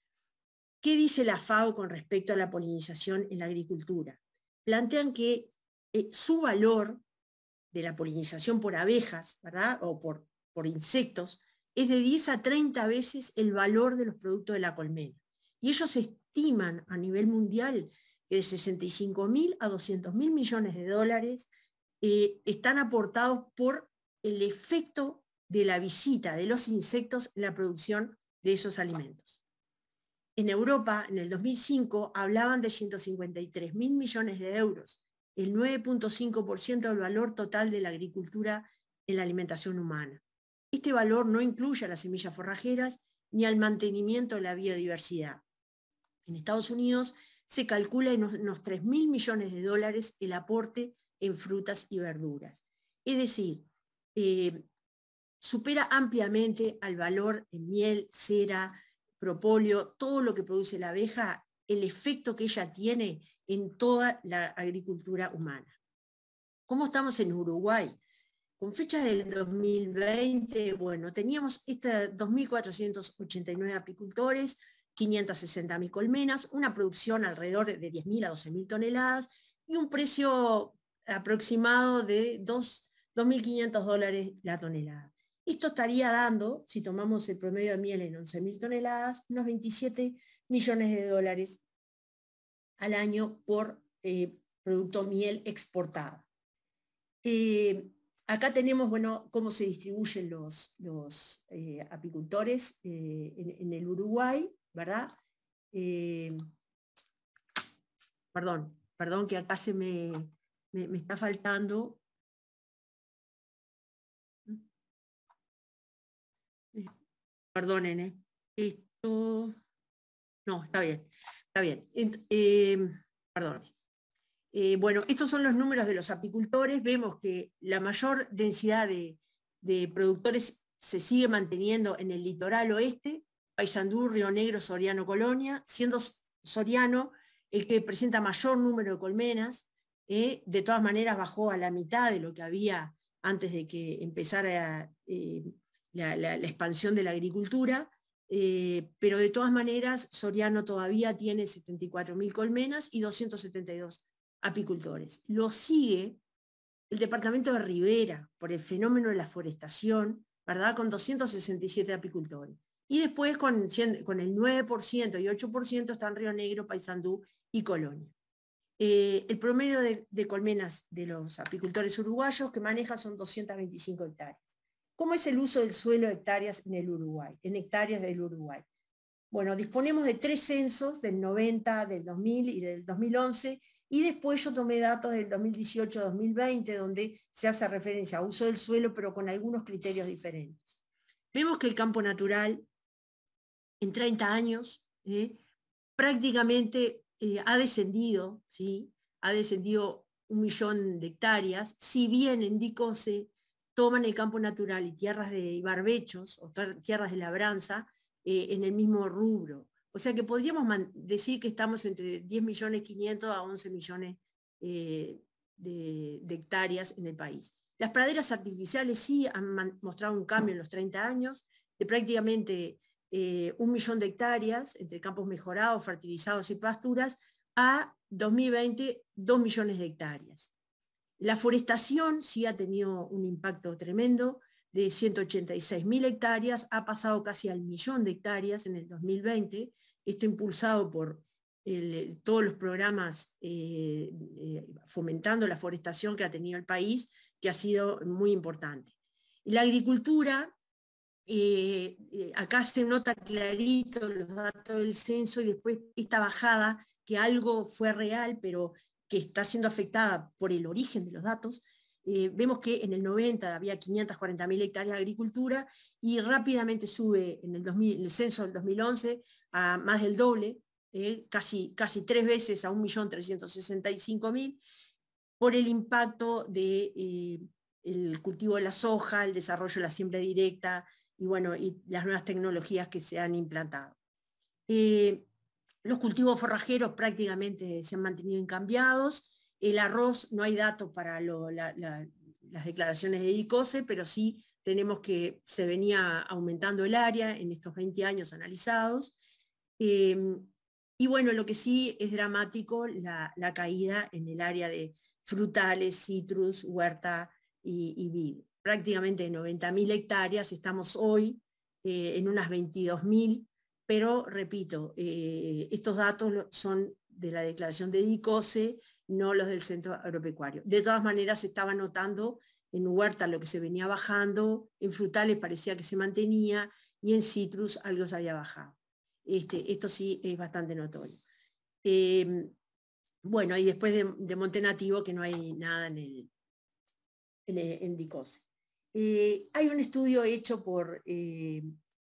¿Qué dice la FAO con respecto a la polinización en la agricultura? Plantean que eh, su valor de la polinización por abejas, ¿verdad?, o por, por insectos, es de diez a treinta veces el valor de los productos de la colmena. Y ellos estiman a nivel mundial que de sesenta y cinco mil a doscientos mil millones de dólares eh, están aportados por el efecto de la visita de los insectos en la producción de esos alimentos. En Europa, en el dos mil cinco, hablaban de ciento cincuenta y tres mil millones de euros, el nueve punto cinco por ciento del valor total de la agricultura en la alimentación humana. Este valor no incluye a las semillas forrajeras ni al mantenimiento de la biodiversidad. En Estados Unidos se calcula en unos tres mil millones de dólares el aporte en frutas y verduras. Es decir, eh, supera ampliamente al valor en miel, cera, propóleo, todo lo que produce la abeja, el efecto que ella tiene en toda la agricultura humana. ¿Cómo estamos en Uruguay? Con fecha del dos mil veinte, bueno, teníamos dos mil cuatrocientos ochenta y nueve apicultores, quinientas sesenta mil colmenas, una producción alrededor de diez mil a doce mil toneladas y un precio aproximado de dos mil quinientos dólares la tonelada. Esto estaría dando, si tomamos el promedio de miel en once mil toneladas, unos veintisiete millones de dólares al año por eh, producto miel exportada. Eh, acá tenemos, bueno, cómo se distribuyen los, los eh, apicultores eh, en, en el Uruguay, ¿verdad? Eh, perdón, perdón que acá se me, me, me está faltando. Perdonen, ¿eh? Esto... No, está bien, está bien. Eh, perdón. Eh, bueno, estos son los números de los apicultores. Vemos que la mayor densidad de, de productores se sigue manteniendo en el litoral oeste, Paysandú, Río Negro, Soriano, Colonia, siendo Soriano el que presenta mayor número de colmenas. Eh, de todas maneras bajó a la mitad de lo que había antes de que empezara eh, la, la, la expansión de la agricultura. Eh, pero de todas maneras Soriano todavía tiene setenta y cuatro mil colmenas y doscientos setenta y dos apicultores. Lo sigue el departamento de Rivera por el fenómeno de la forestación, ¿verdad? Con doscientos sesenta y siete apicultores. Y después con, con el nueve por ciento y ocho por ciento están Río Negro, Paysandú y Colonia. Eh, el promedio de, de colmenas de los apicultores uruguayos que manejan son doscientas veinticinco hectáreas. ¿Cómo es el uso del suelo de hectáreas en el Uruguay? En hectáreas del Uruguay. Bueno, disponemos de tres censos, del noventa, del dos mil y del dos mil once, y después yo tomé datos del dos mil dieciocho a dos mil veinte, donde se hace referencia a uso del suelo, pero con algunos criterios diferentes. Vemos que el campo natural, en treinta años, eh, prácticamente eh, ha descendido, ¿sí? Ha descendido un millón de hectáreas, si bien en DICOSE toman el campo natural y tierras de barbechos o tierras de labranza eh, en el mismo rubro. O sea que podríamos decir que estamos entre diez millones quinientos a once millones eh, de, de hectáreas en el país. Las praderas artificiales sí han mostrado un cambio en los treinta años, de prácticamente eh, un millón de hectáreas, entre campos mejorados, fertilizados y pasturas, a dos mil veinte, dos millones de hectáreas. La forestación sí ha tenido un impacto tremendo, de ciento ochenta y seis mil hectáreas, ha pasado casi al millón de hectáreas en el dos mil veinte, esto impulsado por el, todos los programas eh, eh, fomentando la forestación que ha tenido el país, que ha sido muy importante. Y la agricultura, eh, eh, acá se nota clarito los datos del censo y después esta bajada, que algo fue real, pero que está siendo afectada por el origen de los datos. Eh, vemos que en el noventa había quinientas cuarenta mil hectáreas de agricultura y rápidamente sube en el, dos mil, el censo del dos mil once a más del doble, eh, casi, casi tres veces a un millón trescientos sesenta y cinco mil, por el impacto del de, eh, cultivo de la soja, el desarrollo de la siembra directa y, bueno, y las nuevas tecnologías que se han implantado. Eh, Los cultivos forrajeros prácticamente se han mantenido incambiados. El arroz, no hay datos para lo, la, la, las declaraciones de DICOSE, pero sí tenemos que se venía aumentando el área en estos veinte años analizados. Eh, y bueno, lo que sí es dramático, la, la caída en el área de frutales, citrus, huerta y, y vid. Prácticamente de noventa mil hectáreas, estamos hoy eh, en unas veintidós mil. Pero, repito, eh, estos datos son de la declaración de DICOSE, no los del Centro Agropecuario. De todas maneras, se estaba notando en huerta lo que se venía bajando, en frutales parecía que se mantenía, y en citrus algo se había bajado. Este, esto sí es bastante notorio. Eh, bueno, y después de, de monte nativo, que no hay nada en, el, en, el, en DICOSE. Eh, hay un estudio hecho por... Eh,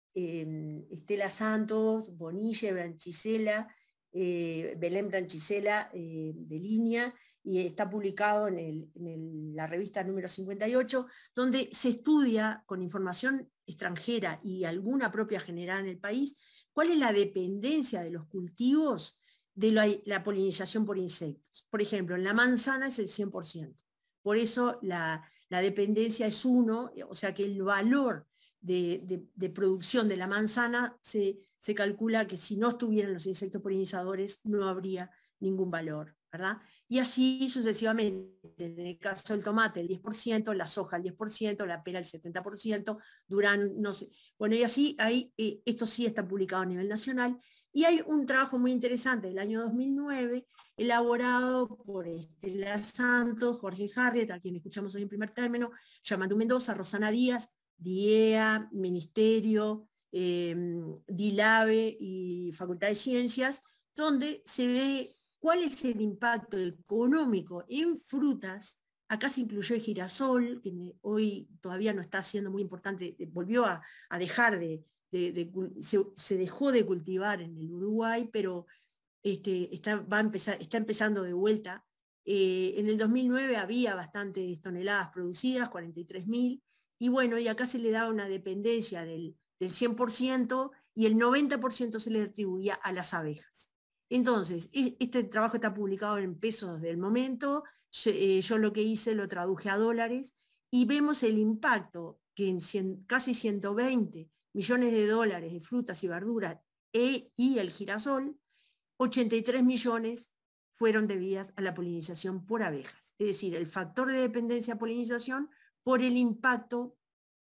Eh, Estela Santos, Bonilla, Branchisela, eh, Belén Branchisela eh, de Línea, y está publicado en, el, en el, la revista número cincuenta y ocho, donde se estudia con información extranjera y alguna propia generada en el país, cuál es la dependencia de los cultivos de la, la polinización por insectos. Por ejemplo, en la manzana es el cien por ciento, por eso la, la dependencia es uno, o sea que el valor De, de, de producción de la manzana, se, se calcula que si no estuvieran los insectos polinizadores no habría ningún valor, ¿verdad? Y así sucesivamente, en el caso del tomate el diez por ciento, la soja el diez por ciento, la pera el setenta por ciento, durazno, no sé. Bueno, y así, ahí, eh, esto sí está publicado a nivel nacional, Y hay un trabajo muy interesante del año dos mil nueve, elaborado por Estela Santos, Jorge Harriet, a quien escuchamos hoy en primer término, Yamandú Mendoza, Rosana Díaz, DIEA, Ministerio, eh, DILABE y Facultad de Ciencias, donde se ve cuál es el impacto económico en frutas. Acá se incluyó el girasol, que hoy todavía no está siendo muy importante, volvió a, a dejar de, de, de se, se dejó de cultivar en el Uruguay, pero este, está, va a empezar, está empezando de vuelta. Eh, en el dos mil nueve había bastantes toneladas producidas, cuarenta y tres mil, y bueno, y acá se le da una dependencia del, del cien por ciento y el noventa por ciento se le atribuía a las abejas. Entonces, este trabajo está publicado en pesos del momento. Yo, eh, yo lo que hice lo traduje a dólares y vemos el impacto que en cien, casi ciento veinte millones de dólares de frutas y verduras e, y el girasol, ochenta y tres millones fueron debidas a la polinización por abejas. Es decir, el factor de dependencia a polinización por el impacto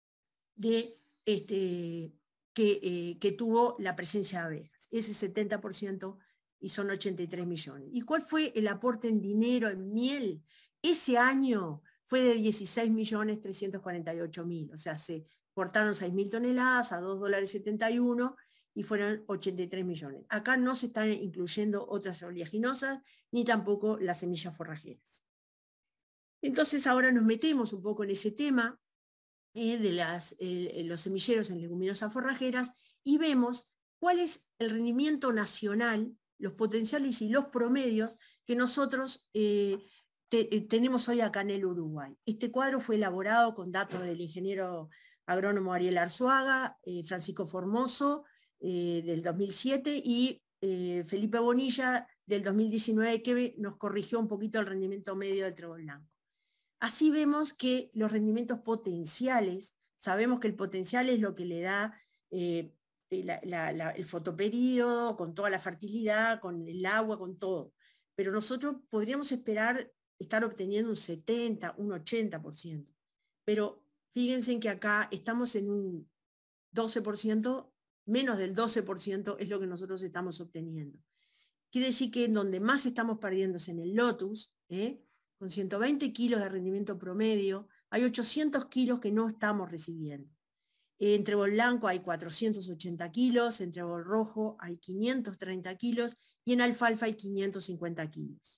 de, este, que, eh, que tuvo la presencia de abejas. Ese setenta por ciento y son ochenta y tres millones. ¿Y cuál fue el aporte en dinero, en miel? Ese año fue de dieciséis millones trescientos cuarenta y ocho mil, o sea, se cortaron seis mil toneladas a dos dólares setenta y uno y fueron ochenta y tres millones. Acá no se están incluyendo otras oleaginosas, ni tampoco las semillas forrajeras. Entonces ahora nos metemos un poco en ese tema eh, de las, eh, los semilleros en leguminosas forrajeras y vemos cuál es el rendimiento nacional, los potenciales y los promedios que nosotros eh, te, eh, tenemos hoy acá en el Uruguay. Este cuadro fue elaborado con datos del ingeniero agrónomo Ariel Arzuaga, eh, Francisco Formoso, eh, del dos mil siete, y eh, Felipe Bonilla, del dos mil diecinueve, que nos corrigió un poquito el rendimiento medio del trébol blanco. Así vemos que los rendimientos potenciales, sabemos que el potencial es lo que le da eh, La, la, la, el fotoperíodo, con toda la fertilidad, con el agua, con todo. Pero nosotros podríamos esperar estar obteniendo un setenta, un ochenta por ciento. Pero fíjense en que acá estamos en un doce por ciento, menos del doce por ciento es lo que nosotros estamos obteniendo. Quiere decir que en donde más estamos perdiendo es en el Lotus, ¿eh? Con ciento veinte kilos de rendimiento promedio, hay ochocientos kilos que no estamos recibiendo. En trébol blanco hay cuatrocientos ochenta kilos, en trébol rojo hay quinientos treinta kilos y en alfalfa hay quinientos cincuenta kilos.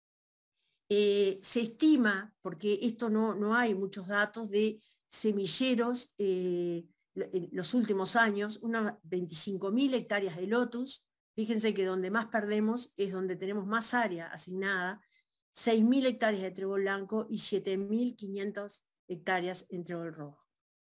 Eh, se estima, porque esto no, no hay muchos datos de semilleros eh, en los últimos años, unas veinticinco mil hectáreas de Lotus. Fíjense que donde más perdemos es donde tenemos más área asignada, seis mil hectáreas de trébol blanco y siete mil quinientas hectáreas en trébol rojo.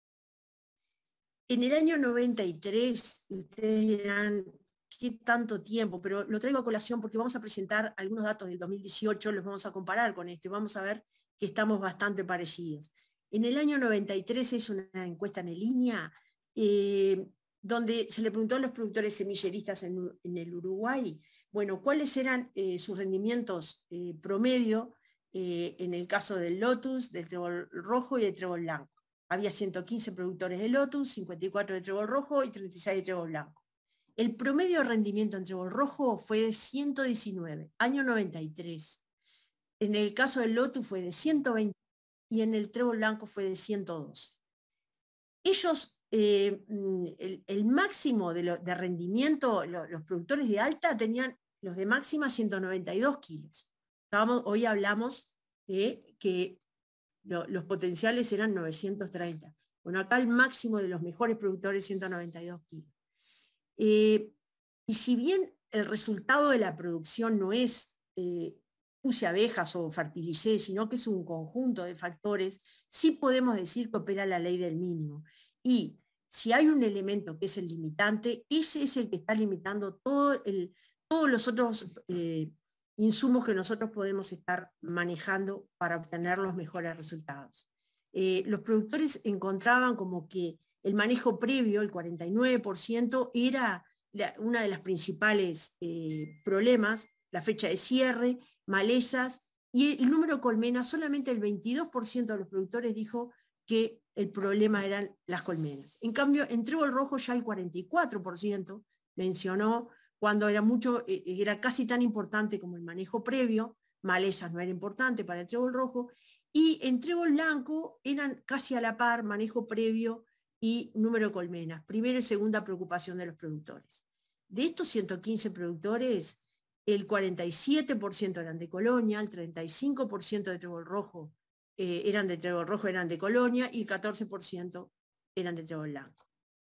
En el año noventa y tres, ustedes dirán, ¿qué tanto tiempo? Pero lo traigo a colación porque vamos a presentar algunos datos del dos mil dieciocho, los vamos a comparar con este, vamos a ver que estamos bastante parecidos. En el año noventa y tres es una encuesta en línea, eh, donde se le preguntó a los productores semilleristas en, en el Uruguay, bueno, cuáles eran eh, sus rendimientos eh, promedio eh, en el caso del Lotus, del trébol rojo y del trébol blanco. Había ciento quince productores de Lotus, cincuenta y cuatro de trébol rojo y treinta y seis de trébol blanco. El promedio de rendimiento en trébol rojo fue de ciento diecinueve, año noventa y tres. En el caso del Lotus fue de ciento veinte y en el trébol blanco fue de ciento dos. Ellos, eh, el, el máximo de, lo, de rendimiento, lo, los productores de alta tenían los de máxima ciento noventa y dos kilos. Estábamos, hoy hablamos de que lo, los potenciales eran novecientos treinta. Bueno, acá el máximo de los mejores productores ciento noventa y dos kilos. Eh, y si bien el resultado de la producción no es eh, use abejas o fertilicé, sino que es un conjunto de factores, sí podemos decir que opera la ley del mínimo. Y si hay un elemento que es el limitante, ese es el que está limitando todo el, todos los otros eh, insumos que nosotros podemos estar manejando para obtener los mejores resultados. Eh, los productores encontraban como que el manejo previo, el cuarenta y nueve por ciento, era la, una de las principales eh, problemas, la fecha de cierre, malezas, y el, el número de colmenas, solamente el veintidós por ciento de los productores dijo que el problema eran las colmenas. En cambio, en trébol rojo ya el cuarenta y cuatro por ciento mencionó cuando era, mucho, era casi tan importante como el manejo previo. Malezas no era importante para el trébol rojo, y en trébol blanco eran casi a la par manejo previo y número de colmenas, primera y segunda preocupación de los productores. De estos ciento quince productores, el cuarenta y siete por ciento eran de Colonia, el treinta y cinco por ciento de trébol rojo eh, eran de trébol rojo, eran de Colonia, y el catorce por ciento eran de trébol blanco.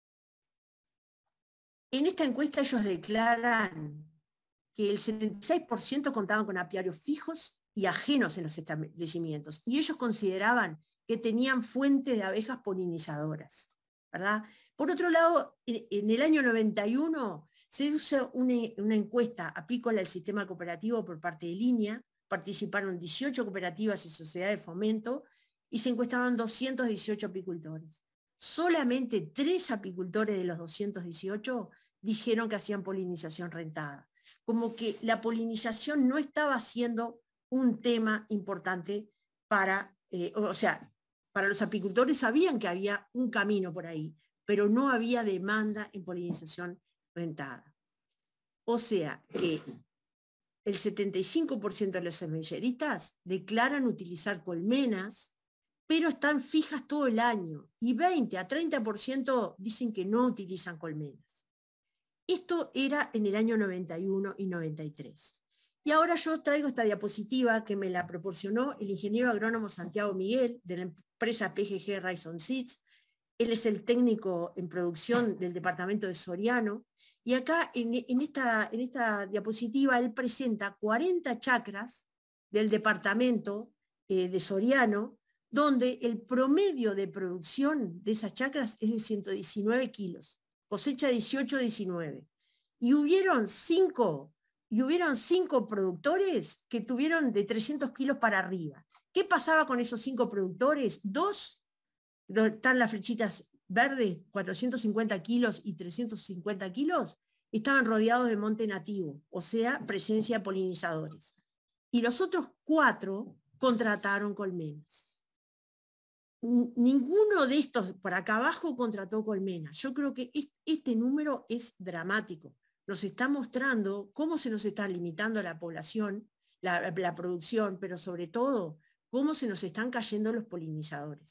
En esta encuesta ellos declaran que el setenta y seis por ciento contaban con apiarios fijos y ajenos en los establecimientos, y ellos consideraban que tenían fuentes de abejas polinizadoras, ¿verdad? Por otro lado, en el año noventa y uno se hizo una, una encuesta apícola del sistema cooperativo por parte de Línea, participaron dieciocho cooperativas y sociedades de fomento, y se encuestaron doscientos dieciocho apicultores. Solamente tres apicultores de los doscientos dieciocho dijeron que hacían polinización rentada, como que la polinización no estaba siendo un tema importante para, eh, o sea, para los apicultores. Sabían que había un camino por ahí, pero no había demanda en polinización rentada. O sea que el setenta y cinco por ciento de los semilleristas declaran utilizar colmenas, pero están fijas todo el año, y veinte a treinta por ciento dicen que no utilizan colmenas. Esto era en el año noventa y uno y noventa y tres. Y ahora yo traigo esta diapositiva que me la proporcionó el ingeniero agrónomo Santiago Miguel, de la empresa P G G Rhizome Seeds. Él es el técnico en producción del departamento de Soriano, y acá en, en, esta, en esta diapositiva él presenta cuarenta chacras del departamento eh, de Soriano, donde el promedio de producción de esas chacras es de ciento diecinueve kilos. Cosecha dieciocho diecinueve, y hubieron cinco, y hubieron cinco productores que tuvieron de trescientos kilos para arriba. ¿Qué pasaba con esos cinco productores? Dos, están las flechitas verdes, cuatrocientos cincuenta kilos y trescientos cincuenta kilos, estaban rodeados de monte nativo, o sea, presencia de polinizadores. Y los otros cuatro contrataron colmenas. Ninguno de estos por acá abajo contrató colmenas. Yo creo que este número es dramático. Nos está mostrando cómo se nos está limitando la población, la, la producción, pero sobre todo cómo se nos están cayendo los polinizadores.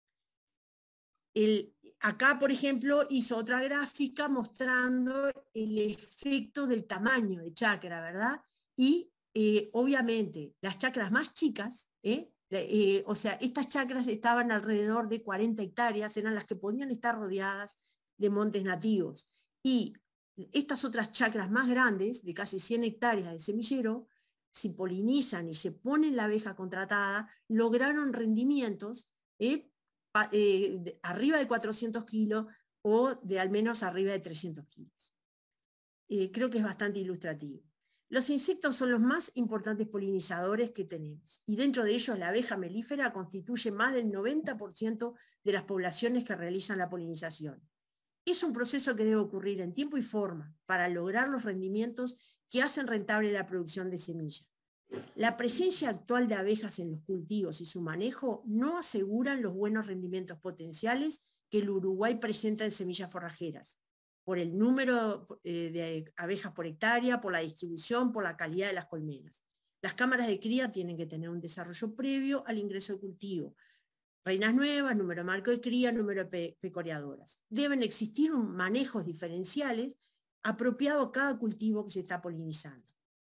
El, acá, por ejemplo, hizo otra gráfica mostrando el efecto del tamaño de chacra, ¿verdad? Y eh, obviamente las chacras más chicas, ¿eh? Eh, o sea, estas chacras estaban alrededor de cuarenta hectáreas, eran las que podían estar rodeadas de montes nativos. Y estas otras chacras más grandes, de casi cien hectáreas de semillero, si polinizan y se ponen la abeja contratada, lograron rendimientos eh, pa, eh, de, arriba de cuatrocientos kilos o de al menos arriba de trescientos kilos. Eh, creo que es bastante ilustrativo. Los insectos son los más importantes polinizadores que tenemos, y dentro de ellos la abeja melífera constituye más del noventa por ciento de las poblaciones que realizan la polinización. Es un proceso que debe ocurrir en tiempo y forma para lograr los rendimientos que hacen rentable la producción de semilla. La presencia actual de abejas en los cultivos y su manejo no aseguran los buenos rendimientos potenciales que el Uruguay presenta en semillas forrajeras, por el número eh, de abejas por hectárea, por la distribución, por la calidad de las colmenas. Las cámaras de cría tienen que tener un desarrollo previo al ingreso de cultivo. Reinas nuevas, número marco de cría, número de pe pecoreadoras. Deben existir manejos diferenciales apropiados a cada cultivo que se está polinizando.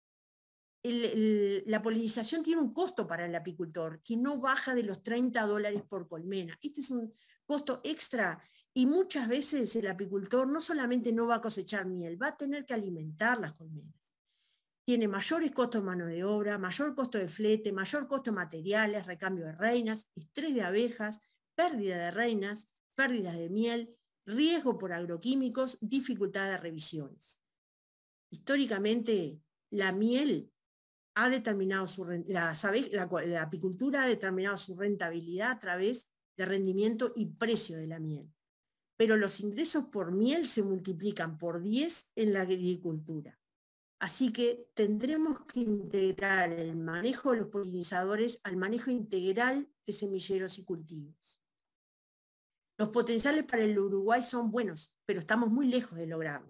El, el, la polinización tiene un costo para el apicultor que no baja de los treinta dólares por colmena. Este es un costo extra. Y muchas veces el apicultor no solamente no va a cosechar miel, va a tener que alimentar las colmenas. Tiene mayores costos de mano de obra, mayor costo de flete, mayor costo de materiales, recambio de reinas, estrés de abejas, pérdida de reinas, pérdidas de miel, riesgo por agroquímicos, dificultad de revisiones. Históricamente, la miel ha determinado su la, la, la apicultura ha determinado su rentabilidad a través de rendimiento y precio de la miel. Pero los ingresos por miel se multiplican por diez en la agricultura. Así que tendremos que integrar el manejo de los polinizadores al manejo integral de semilleros y cultivos. Los potenciales para el Uruguay son buenos, pero estamos muy lejos de lograrlo.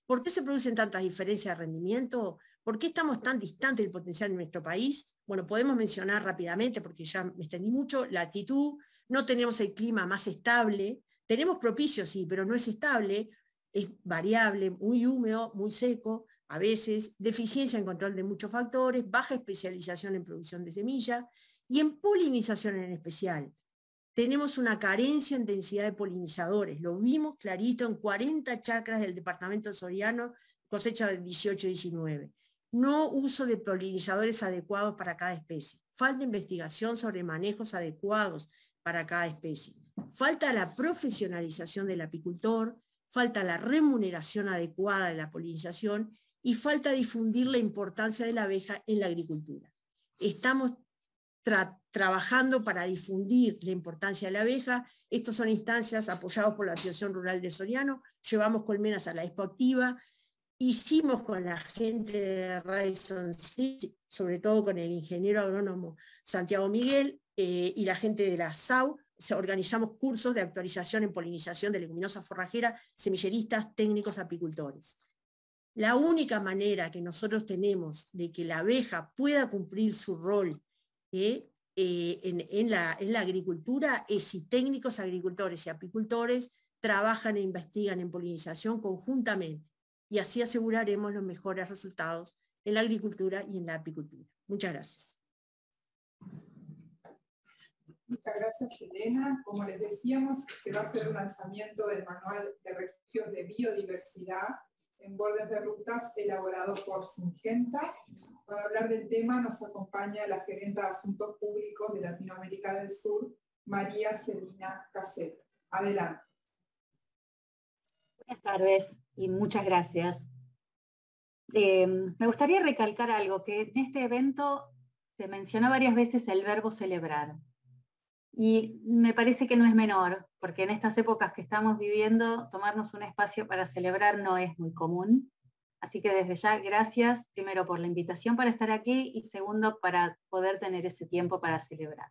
¿Por qué se producen tantas diferencias de rendimiento? ¿Por qué estamos tan distantes del potencial en nuestro país? Bueno, podemos mencionar rápidamente, porque ya me extendí mucho, la altitud, no tenemos el clima más estable, tenemos propicios, sí, pero no es estable, es variable, muy húmedo, muy seco, a veces, deficiencia en control de muchos factores, baja especialización en producción de semillas y en polinización en especial. Tenemos una carencia en densidad de polinizadores, lo vimos clarito en cuarenta chacras del departamento soriano, cosecha del dieciocho diecinueve. No uso de polinizadores adecuados para cada especie. Falta investigación sobre manejos adecuados para cada especie. Falta la profesionalización del apicultor, falta la remuneración adecuada de la polinización y falta difundir la importancia de la abeja en la agricultura. Estamos tra trabajando para difundir la importancia de la abeja. Estas son instancias apoyadas por la Asociación Rural de Soriano. Llevamos colmenas a la Expo Activa. Hicimos con la gente de Raison Seeds, sobre todo con el ingeniero agrónomo Santiago Miguel eh, y la gente de la S A U, o sea, organizamos cursos de actualización en polinización de leguminosa forrajera, semilleristas, técnicos, apicultores. La única manera que nosotros tenemos de que la abeja pueda cumplir su rol eh, eh, en, en, la, en la agricultura es si técnicos, agricultores y apicultores trabajan e investigan en polinización conjuntamente. Y así aseguraremos los mejores resultados en la agricultura y en la apicultura. Muchas gracias. Muchas gracias, Elena. Como les decíamos, se va a hacer un lanzamiento del Manual de Refugios de Biodiversidad en bordes de rutas elaborado por Syngenta. Para hablar del tema nos acompaña la gerenta de Asuntos Públicos de Latinoamérica del Sur, María Celina Casset. Adelante. Buenas tardes y muchas gracias. Eh, me gustaría recalcar algo, que en este evento se mencionó varias veces el verbo celebrar. Y me parece que no es menor, porque en estas épocas que estamos viviendo, tomarnos un espacio para celebrar no es muy común. Así que desde ya, gracias, primero por la invitación para estar aquí, y segundo, para poder tener ese tiempo para celebrar.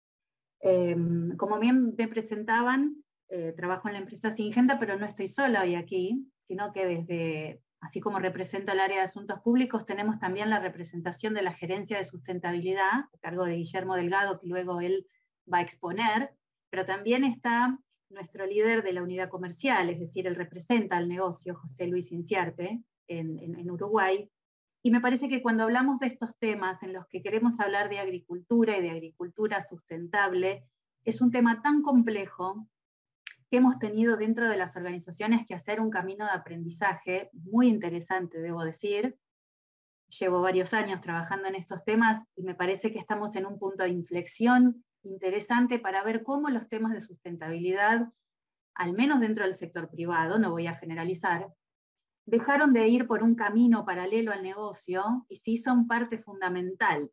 Eh, como bien me presentaban, eh, trabajo en la empresa Syngenta, pero no estoy sola hoy aquí, sino que desde, así como represento el área de asuntos públicos, tenemos también la representación de la gerencia de sustentabilidad, a cargo de Guillermo Delgado, que luego él va a exponer, pero también está nuestro líder de la unidad comercial, es decir, él representa al negocio, José Luis Inciarte, en, en, en Uruguay, y me parece que cuando hablamos de estos temas en los que queremos hablar de agricultura y de agricultura sustentable, es un tema tan complejo que hemos tenido dentro de las organizaciones que hacer un camino de aprendizaje muy interesante, debo decir. Llevo varios años trabajando en estos temas y me parece que estamos en un punto de inflexión interesante para ver cómo los temas de sustentabilidad, al menos dentro del sector privado, no voy a generalizar, dejaron de ir por un camino paralelo al negocio y sí son parte fundamental.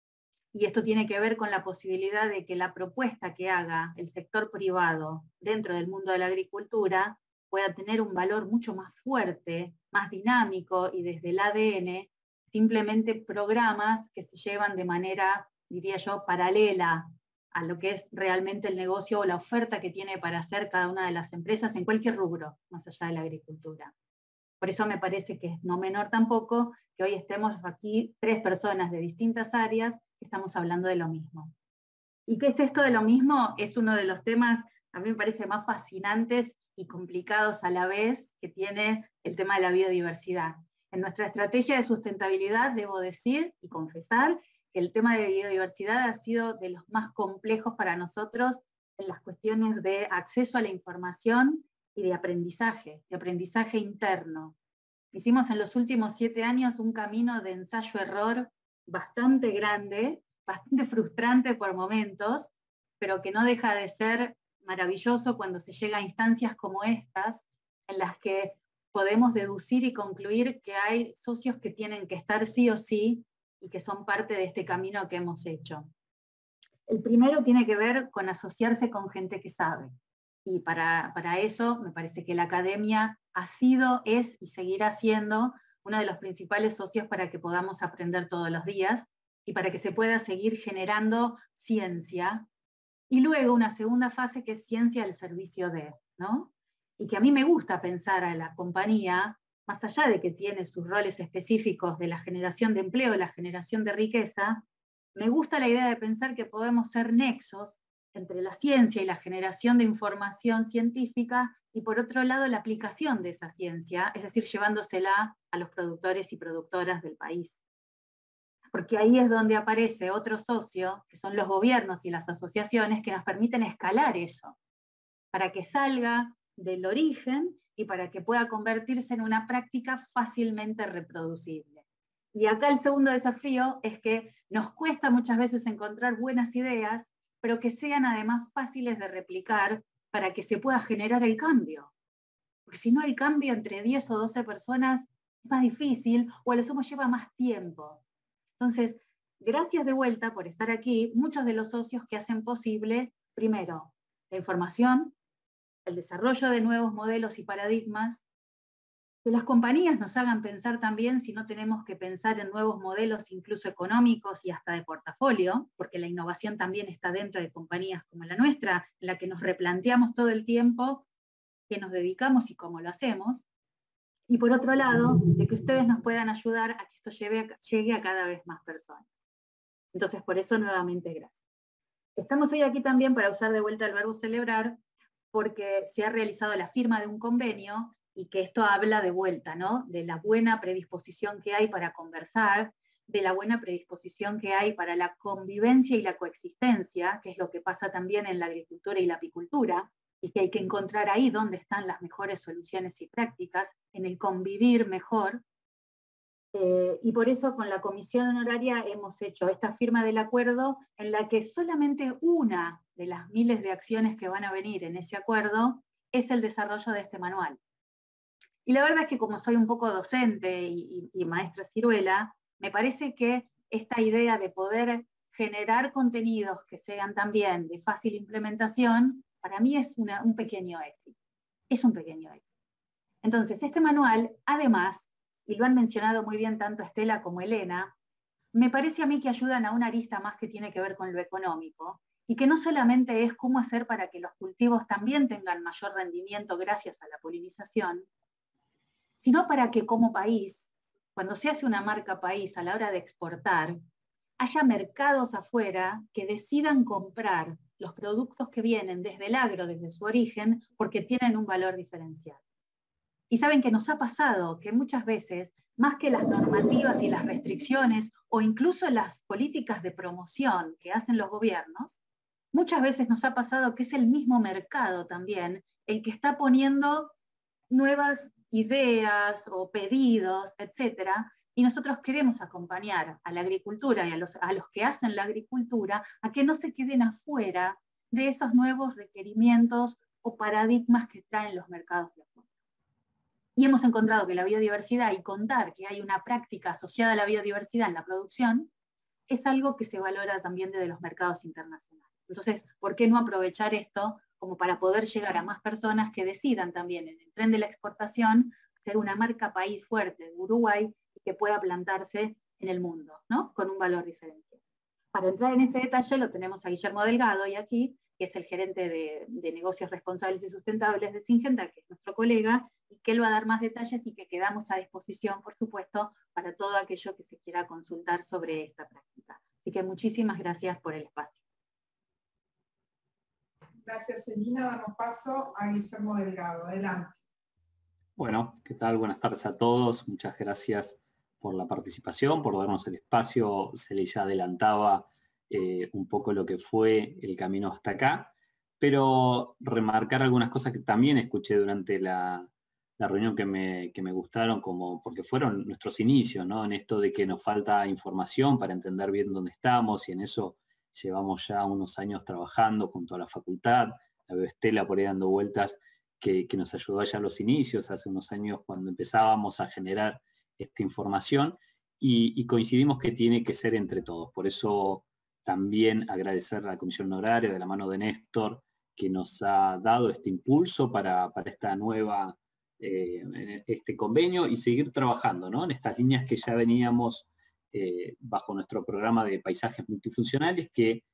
Y esto tiene que ver con la posibilidad de que la propuesta que haga el sector privado dentro del mundo de la agricultura pueda tener un valor mucho más fuerte, más dinámico, y desde el A D N, simplemente programas que se llevan de manera, diría yo, paralela a lo que es realmente el negocio o la oferta que tiene para hacer cada una de las empresas en cualquier rubro, más allá de la agricultura. Por eso me parece que es no menor tampoco que hoy estemos aquí tres personas de distintas áreas que estamos hablando de lo mismo. ¿Y qué es esto de lo mismo? Es uno de los temas, a mí me parece, más fascinantes y complicados a la vez que tiene el tema de la biodiversidad. En nuestra estrategia de sustentabilidad, debo decir y confesar que el tema de biodiversidad ha sido de los más complejos para nosotros en las cuestiones de acceso a la información y de aprendizaje, de aprendizaje interno. Hicimos en los últimos siete años un camino de ensayo-error bastante grande, bastante frustrante por momentos, pero que no deja de ser maravilloso cuando se llega a instancias como estas, en las que podemos deducir y concluir que hay socios que tienen que estar sí o sí y que son parte de este camino que hemos hecho. El primero tiene que ver con asociarse con gente que sabe. Y para, para eso me parece que la academia ha sido, es y seguirá siendo uno de los principales socios para que podamos aprender todos los días y para que se pueda seguir generando ciencia. Y luego una segunda fase que es ciencia al servicio de, ¿no? Y que a mí me gusta pensar a la compañía más allá de que tiene sus roles específicos de la generación de empleo, de la generación de riqueza, me gusta la idea de pensar que podemos ser nexos entre la ciencia y la generación de información científica, y por otro lado la aplicación de esa ciencia, es decir, llevándosela a los productores y productoras del país. Porque ahí es donde aparece otro socio, que son los gobiernos y las asociaciones, que nos permiten escalar eso, para que salga del origen y para que pueda convertirse en una práctica fácilmente reproducible. Y acá el segundo desafío es que nos cuesta muchas veces encontrar buenas ideas, pero que sean además fáciles de replicar para que se pueda generar el cambio. Porque si no, el cambio entre diez o doce personas es más difícil, o a lo sumo lleva más tiempo. Entonces, gracias de vuelta por estar aquí, muchos de los socios que hacen posible, primero, la información, el desarrollo de nuevos modelos y paradigmas, que las compañías nos hagan pensar también si no tenemos que pensar en nuevos modelos incluso económicos y hasta de portafolio, porque la innovación también está dentro de compañías como la nuestra, en la que nos replanteamos todo el tiempo que nos dedicamos y cómo lo hacemos. Y por otro lado, de que ustedes nos puedan ayudar a que esto lleve a, llegue a cada vez más personas. Entonces, por eso nuevamente gracias. Estamos hoy aquí también para usar de vuelta el verbo celebrar, porque se ha realizado la firma de un convenio y que esto habla de vuelta, ¿no? De la buena predisposición que hay para conversar, de la buena predisposición que hay para la convivencia y la coexistencia, que es lo que pasa también en la agricultura y la apicultura, y que hay que encontrar ahí dónde están las mejores soluciones y prácticas, en el convivir mejor. Eh, y por eso con la comisión honoraria hemos hecho esta firma del acuerdo en la que solamente una de las miles de acciones que van a venir en ese acuerdo es el desarrollo de este manual. Y la verdad es que como soy un poco docente y, y, y maestra ciruela, me parece que esta idea de poder generar contenidos que sean también de fácil implementación, para mí es una, un pequeño éxito. Es un pequeño éxito. Entonces, este manual, además, y lo han mencionado muy bien tanto Estela como Elena, me parece a mí que ayudan a una arista más que tiene que ver con lo económico, y que no solamente es cómo hacer para que los cultivos también tengan mayor rendimiento gracias a la polinización, sino para que como país, cuando se hace una marca país a la hora de exportar, haya mercados afuera que decidan comprar los productos que vienen desde el agro, desde su origen, porque tienen un valor diferencial. Y saben que nos ha pasado que muchas veces, más que las normativas y las restricciones, o incluso las políticas de promoción que hacen los gobiernos, muchas veces nos ha pasado que es el mismo mercado también el que está poniendo nuevas ideas o pedidos, etcétera, y nosotros queremos acompañar a la agricultura y a los, a los que hacen la agricultura a que no se queden afuera de esos nuevos requerimientos o paradigmas que traen los mercados de afuera. Y hemos encontrado que la biodiversidad y contar que hay una práctica asociada a la biodiversidad en la producción es algo que se valora también desde los mercados internacionales. Entonces, ¿por qué no aprovechar esto como para poder llegar a más personas que decidan también en el tren de la exportación ser una marca país fuerte de Uruguay y que pueda plantarse en el mundo, ¿no? Con un valor diferencial? Para entrar en este detalle lo tenemos a Guillermo Delgado y aquí, que es el gerente de, de negocios responsables y sustentables de Syngenta, que es nuestro colega, y que él va a dar más detalles y que quedamos a disposición, por supuesto, para todo aquello que se quiera consultar sobre esta práctica. Así que muchísimas gracias por el espacio. Gracias, Celina. Damos paso a Guillermo Delgado. Adelante. Bueno, ¿qué tal? Buenas tardes a todos. Muchas gracias por la participación, por darnos el espacio. Se le ya adelantaba eh, un poco lo que fue el camino hasta acá, pero remarcar algunas cosas que también escuché durante la, la reunión que me, que me gustaron, como porque fueron nuestros inicios, ¿no? En esto de que nos falta información para entender bien dónde estamos, y en eso llevamos ya unos años trabajando junto a la facultad. La veo Estela por ahí dando vueltas, que, que nos ayudó allá a los inicios, hace unos años cuando empezábamos a generar esta información, y, y coincidimos que tiene que ser entre todos. Por eso también agradecer a la Comisión Honoraria de la mano de Néstor, que nos ha dado este impulso para, para esta nueva, eh, este convenio, y seguir trabajando, ¿no? En estas líneas que ya veníamos Eh, bajo nuestro programa de paisajes multifuncionales, que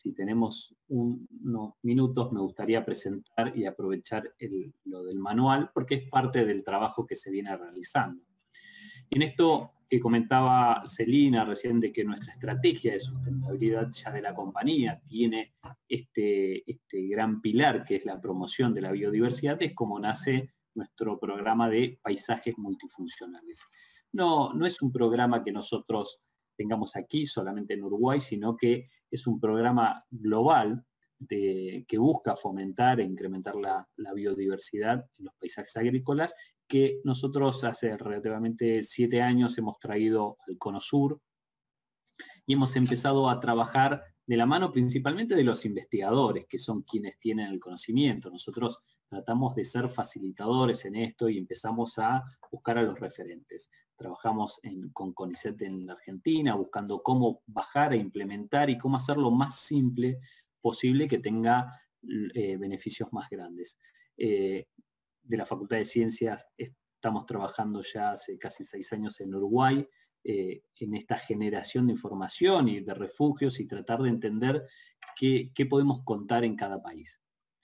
si tenemos un, unos minutos, me gustaría presentar y aprovechar el, lo del manual, porque es parte del trabajo que se viene realizando. En esto que comentaba Celina recién, de que nuestra estrategia de sustentabilidad ya de la compañía tiene este, este gran pilar que es la promoción de la biodiversidad, es como nace nuestro programa de paisajes multifuncionales. No, no es un programa que nosotros tengamos aquí solamente en Uruguay, sino que es un programa global de, que busca fomentar e incrementar la, la biodiversidad en los paisajes agrícolas, que nosotros hace relativamente siete años hemos traído al Cono Sur y hemos empezado a trabajar de la mano principalmente de los investigadores, que son quienes tienen el conocimiento. Nosotros tratamos de ser facilitadores en esto y empezamos a buscar a los referentes. Trabajamos en, con CONICET en la Argentina, buscando cómo bajar e implementar y cómo hacerlo más simple posible que tenga eh, beneficios más grandes. Eh, de la Facultad de Ciencias estamos trabajando ya hace casi seis años en Uruguay, eh, en esta generación de información y de refugios y tratar de entender qué, qué podemos contar en cada país.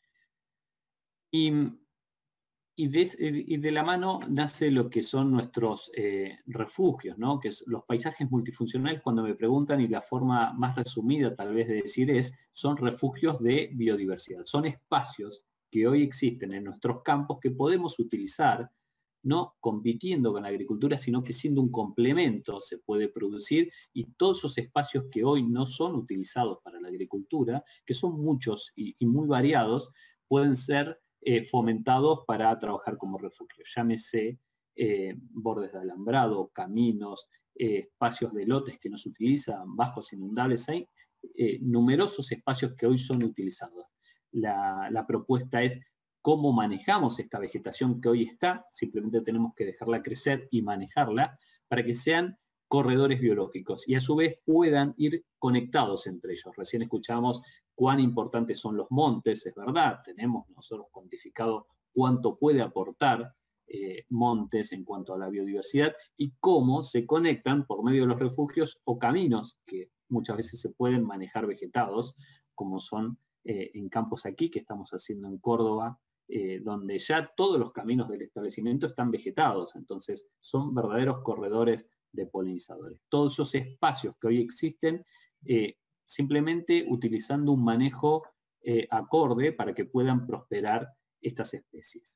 Y, y, de, y de la mano nace lo que son nuestros eh, refugios, ¿no? Que es los paisajes multifuncionales. Cuando me preguntan, y la forma más resumida tal vez de decir es, son refugios de biodiversidad, son espacios que hoy existen en nuestros campos que podemos utilizar, no compitiendo con la agricultura, sino que siendo un complemento se puede producir, y todos esos espacios que hoy no son utilizados para la agricultura, que son muchos y, y muy variados, pueden ser eh, fomentados para trabajar como refugio. Llámese eh, bordes de alambrado, caminos, eh, espacios de lotes que no se utilizan, bajos inundables. Hay eh, numerosos espacios que hoy son utilizados. La, la propuesta es cómo manejamos esta vegetación que hoy está, simplemente tenemos que dejarla crecer y manejarla para que sean corredores biológicos y a su vez puedan ir conectados entre ellos. Recién escuchamos cuán importantes son los montes, es verdad, tenemos nosotros cuantificado cuánto puede aportar eh, montes en cuanto a la biodiversidad y cómo se conectan por medio de los refugios o caminos que muchas veces se pueden manejar vegetados, como son Eh, en campos aquí, que estamos haciendo en Córdoba, eh, donde ya todos los caminos del establecimiento están vegetados, entonces son verdaderos corredores de polinizadores. Todos esos espacios que hoy existen, eh, simplemente utilizando un manejo eh, acorde para que puedan prosperar estas especies.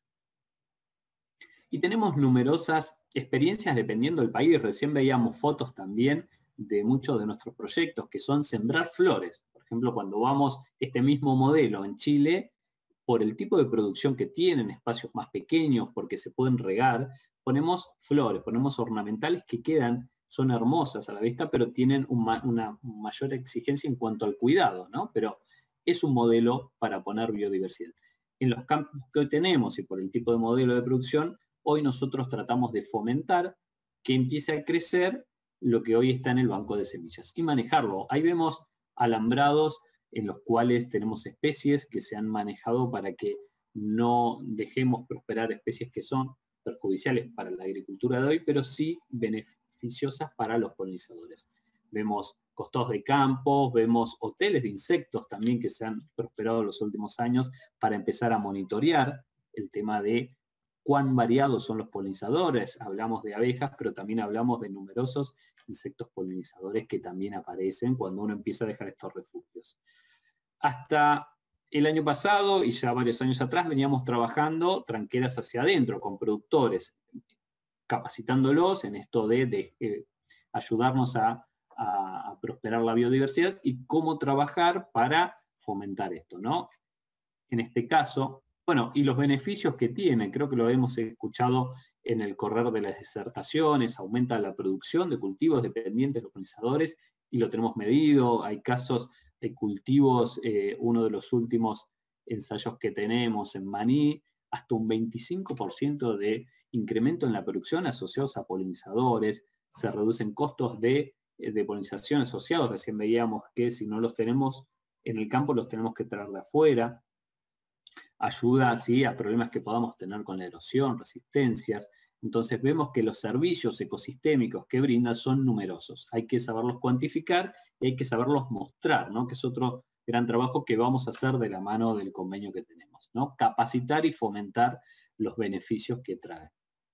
Y tenemos numerosas experiencias dependiendo del país. Recién veíamos fotos también de muchos de nuestros proyectos, que son sembrar flores. Por ejemplo, cuando vamos este mismo modelo en Chile, por el tipo de producción que tienen, espacios más pequeños, porque se pueden regar, ponemos flores, ponemos ornamentales que quedan, son hermosas a la vista, pero tienen una, una mayor exigencia en cuanto al cuidado, ¿no? Pero es un modelo para poner biodiversidad. En los campos que hoy tenemos y por el tipo de modelo de producción, hoy nosotros tratamos de fomentar que empiece a crecer lo que hoy está en el banco de semillas y manejarlo. Ahí vemos alambrados en los cuales tenemos especies que se han manejado para que no dejemos prosperar especies que son perjudiciales para la agricultura de hoy, pero sí beneficiosas para los polinizadores. Vemos costados de campos, vemos hoteles de insectos también que se han prosperado en los últimos años para empezar a monitorear el tema de cuán variados son los polinizadores. Hablamos de abejas, pero también hablamos de numerosos insectos polinizadores que también aparecen cuando uno empieza a dejar estos refugios. Hasta el año pasado y ya varios años atrás veníamos trabajando tranqueras hacia adentro con productores, capacitándolos en esto de, de eh, ayudarnos a, a, a prosperar la biodiversidad y cómo trabajar para fomentar esto, ¿no? En este caso, bueno, y los beneficios que tiene, creo que lo hemos escuchado en el correr de las disertaciones, aumenta la producción de cultivos dependientes de los polinizadores y lo tenemos medido. Hay casos de cultivos, eh, uno de los últimos ensayos que tenemos en maní, hasta un veinticinco por ciento de incremento en la producción asociados a polinizadores, se reducen costos de, de polinización asociados. Recién veíamos que si no los tenemos en el campo, los tenemos que traer de afuera. Ayuda así a problemas que podamos tener con la erosión, resistencias. Entonces vemos que los servicios ecosistémicos que brinda son numerosos. Hay que saberlos cuantificar y hay que saberlos mostrar, ¿no? Que es otro gran trabajo que vamos a hacer de la mano del convenio que tenemos, ¿no? Capacitar y fomentar los beneficios que trae.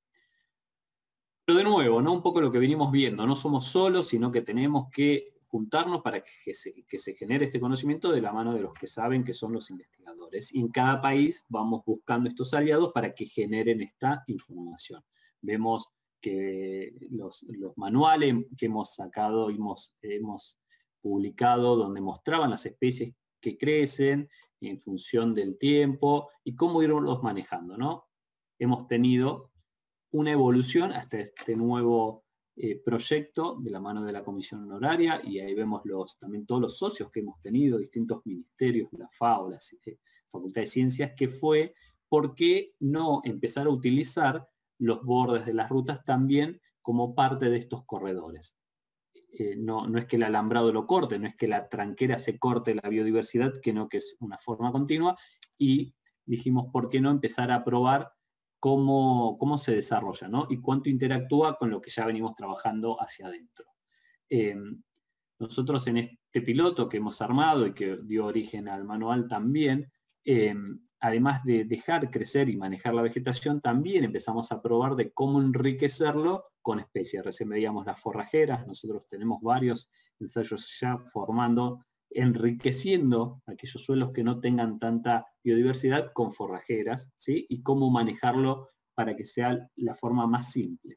Pero de nuevo, ¿no? Un poco lo que venimos viendo, no somos solos, sino que tenemos que juntarnos para que se, que se genere este conocimiento de la mano de los que saben que son los investigadores. Y en cada país vamos buscando estos aliados para que generen esta información. Vemos que los, los manuales que hemos sacado, hemos, hemos publicado, donde mostraban las especies que crecen en función del tiempo y cómo irlos manejando, ¿no? Hemos tenido una evolución hasta este nuevo eh, proyecto de la mano de la Comisión Honoraria, y ahí vemos los, también todos los socios que hemos tenido, distintos ministerios, la FAO, la eh, Facultad de Ciencias, que fue por qué no empezar a utilizar los bordes de las rutas también como parte de estos corredores. Eh, no, no es que el alambrado lo corte, no es que la tranquera se corte la biodiversidad, que no, que es una forma continua, y dijimos, ¿por qué no empezar a probar cómo, cómo se desarrolla, ¿no? Y cuánto interactúa con lo que ya venimos trabajando hacia adentro. Eh, nosotros en este piloto que hemos armado y que dio origen al manual también, eh, además de dejar crecer y manejar la vegetación, también empezamos a probar de cómo enriquecerlo con especies. Recién veíamos las forrajeras, nosotros tenemos varios ensayos ya formando, enriqueciendo aquellos suelos que no tengan tanta biodiversidad con forrajeras, ¿sí? Y cómo manejarlo para que sea la forma más simple.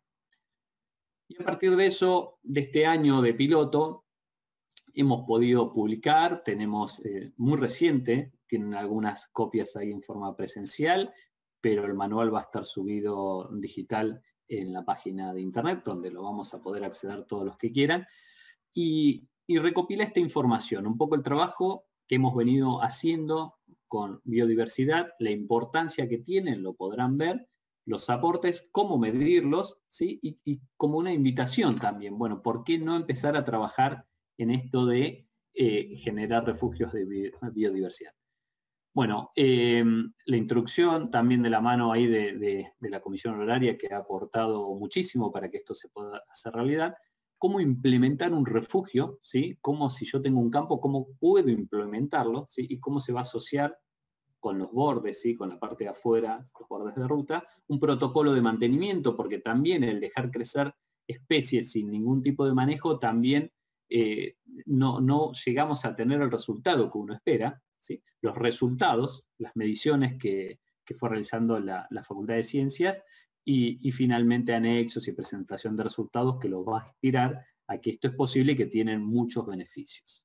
Y a partir de eso, de este año de piloto, hemos podido publicar, tenemos eh, muy reciente, tienen algunas copias ahí en forma presencial, pero el manual va a estar subido digital en la página de internet, donde lo vamos a poder acceder todos los que quieran, y, y recopila esta información, un poco el trabajo que hemos venido haciendo con biodiversidad, la importancia que tienen, lo podrán ver, los aportes, cómo medirlos, ¿sí? y, y como una invitación también, bueno, ¿por qué no empezar a trabajar en esto de eh, generar refugios de biodiversidad? Bueno, eh, la introducción también de la mano ahí de, de, de la Comisión Honoraria, que ha aportado muchísimo para que esto se pueda hacer realidad. Cómo implementar un refugio, ¿sí? Cómo, si yo tengo un campo, cómo puedo implementarlo, ¿sí? Y cómo se va a asociar con los bordes, ¿sí? Con la parte de afuera, los bordes de ruta, un protocolo de mantenimiento, porque también el dejar crecer especies sin ningún tipo de manejo, también eh, no, no llegamos a tener el resultado que uno espera, ¿sí? Los resultados, las mediciones que, que fue realizando la, la Facultad de Ciencias, y, y finalmente anexos y presentación de resultados que los va a inspirar a que esto es posible y que tienen muchos beneficios.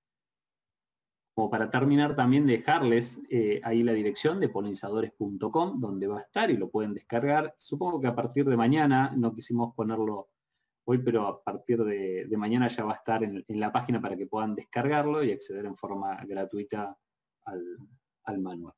Como para terminar, también dejarles eh, ahí la dirección de polinizadores punto com, donde va a estar y lo pueden descargar. Supongo que a partir de mañana, no quisimos ponerlo hoy, pero a partir de, de mañana ya va a estar en, en la página para que puedan descargarlo y acceder en forma gratuita al, al manual.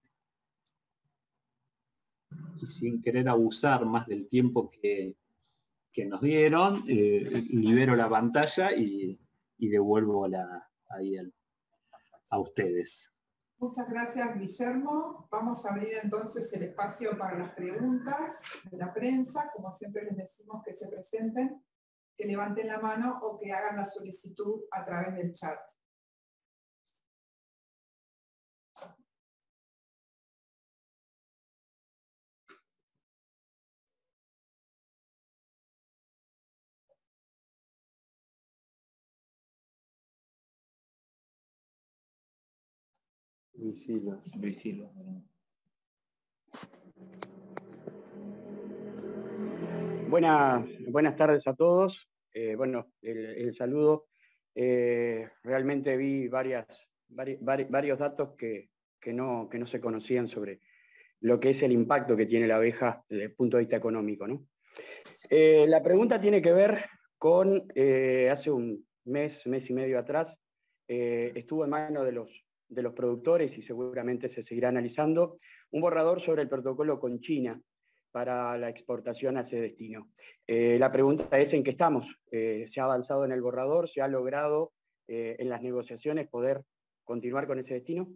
Y sin querer abusar más del tiempo que, que nos dieron, eh, libero la pantalla y, y devuelvo la, ahí al, a ustedes. Muchas gracias, Guillermo. Vamos a abrir entonces el espacio para las preguntas de la prensa. Como siempre les decimos que se presenten, que levanten la mano o que hagan la solicitud a través del chat. Luis Silva. Luis Silva. Buena, buenas tardes a todos. Eh, bueno, el, el saludo. Eh, realmente vi varias, vari, vari, varios datos que, que, no, que no se conocían sobre lo que es el impacto que tiene la abeja desde el punto de vista económico, ¿no? Eh, la pregunta tiene que ver con, eh, hace un mes, mes y medio atrás, eh, estuvo en manos de los, de los productores y seguramente se seguirá analizando, un borrador sobre el protocolo con China para la exportación a ese destino. Eh, la pregunta es en qué estamos. Eh, ¿Se ha avanzado en el borrador? ¿Se ha logrado eh, en las negociaciones poder continuar con ese destino?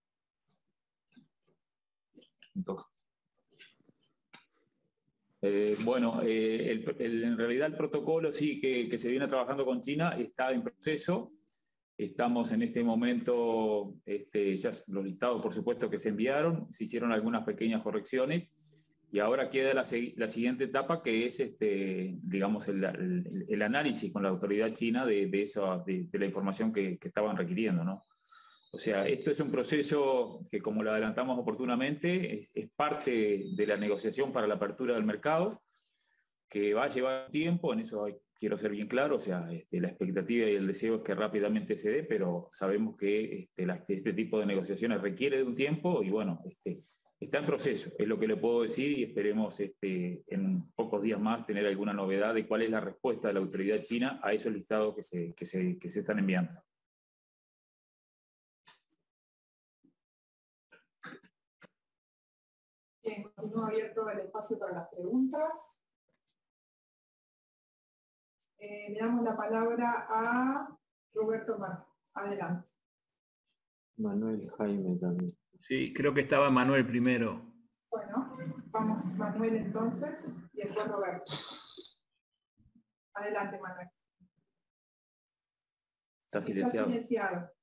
Eh, bueno, eh, el, el, en realidad el protocolo sí que, que se viene trabajando con China está en proceso. Estamos en este momento, este, ya los listados por supuesto que se enviaron, se hicieron algunas pequeñas correcciones y ahora queda la, la siguiente etapa que es, este, digamos, el, el, el análisis con la autoridad china de, de, eso, de, de la información que, que estaban requiriendo, ¿no? O sea, esto es un proceso que, como lo adelantamos oportunamente, es, es parte de la negociación para la apertura del mercado, que va a llevar tiempo, en eso hay, quiero ser bien claro, o sea, este, la expectativa y el deseo es que rápidamente se dé, pero sabemos que este, la, este tipo de negociaciones requiere de un tiempo y bueno, este, está en proceso, es lo que le puedo decir y esperemos este, en pocos días más tener alguna novedad de cuál es la respuesta de la autoridad china a esos listados que se, que se, que se están enviando. Bien, continúa abierto el espacio para las preguntas. Eh, le damos la palabra a Roberto Mar. Adelante. Manuel Jaime también. Sí, creo que estaba Manuel primero. Bueno, vamos Manuel entonces y después Roberto. Adelante, Manuel. Está silenciado. Está silenciado.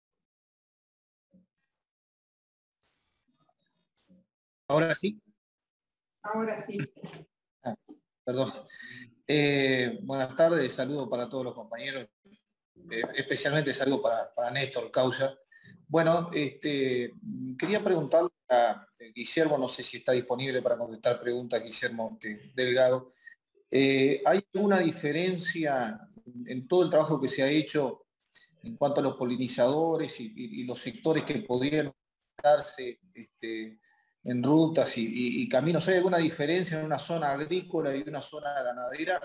¿Ahora sí? Ahora sí. Ah, perdón. Eh, buenas tardes, saludo para todos los compañeros, eh, especialmente saludo para, para Néstor Causa. Bueno, este, quería preguntarle a Guillermo, no sé si está disponible para contestar preguntas, Guillermo este, Delgado. Eh, ¿Hay alguna diferencia en todo el trabajo que se ha hecho en cuanto a los polinizadores y, y, y los sectores que podrían darse este, en rutas y, y, y caminos? ¿Hay alguna diferencia en una zona agrícola y una zona ganadera?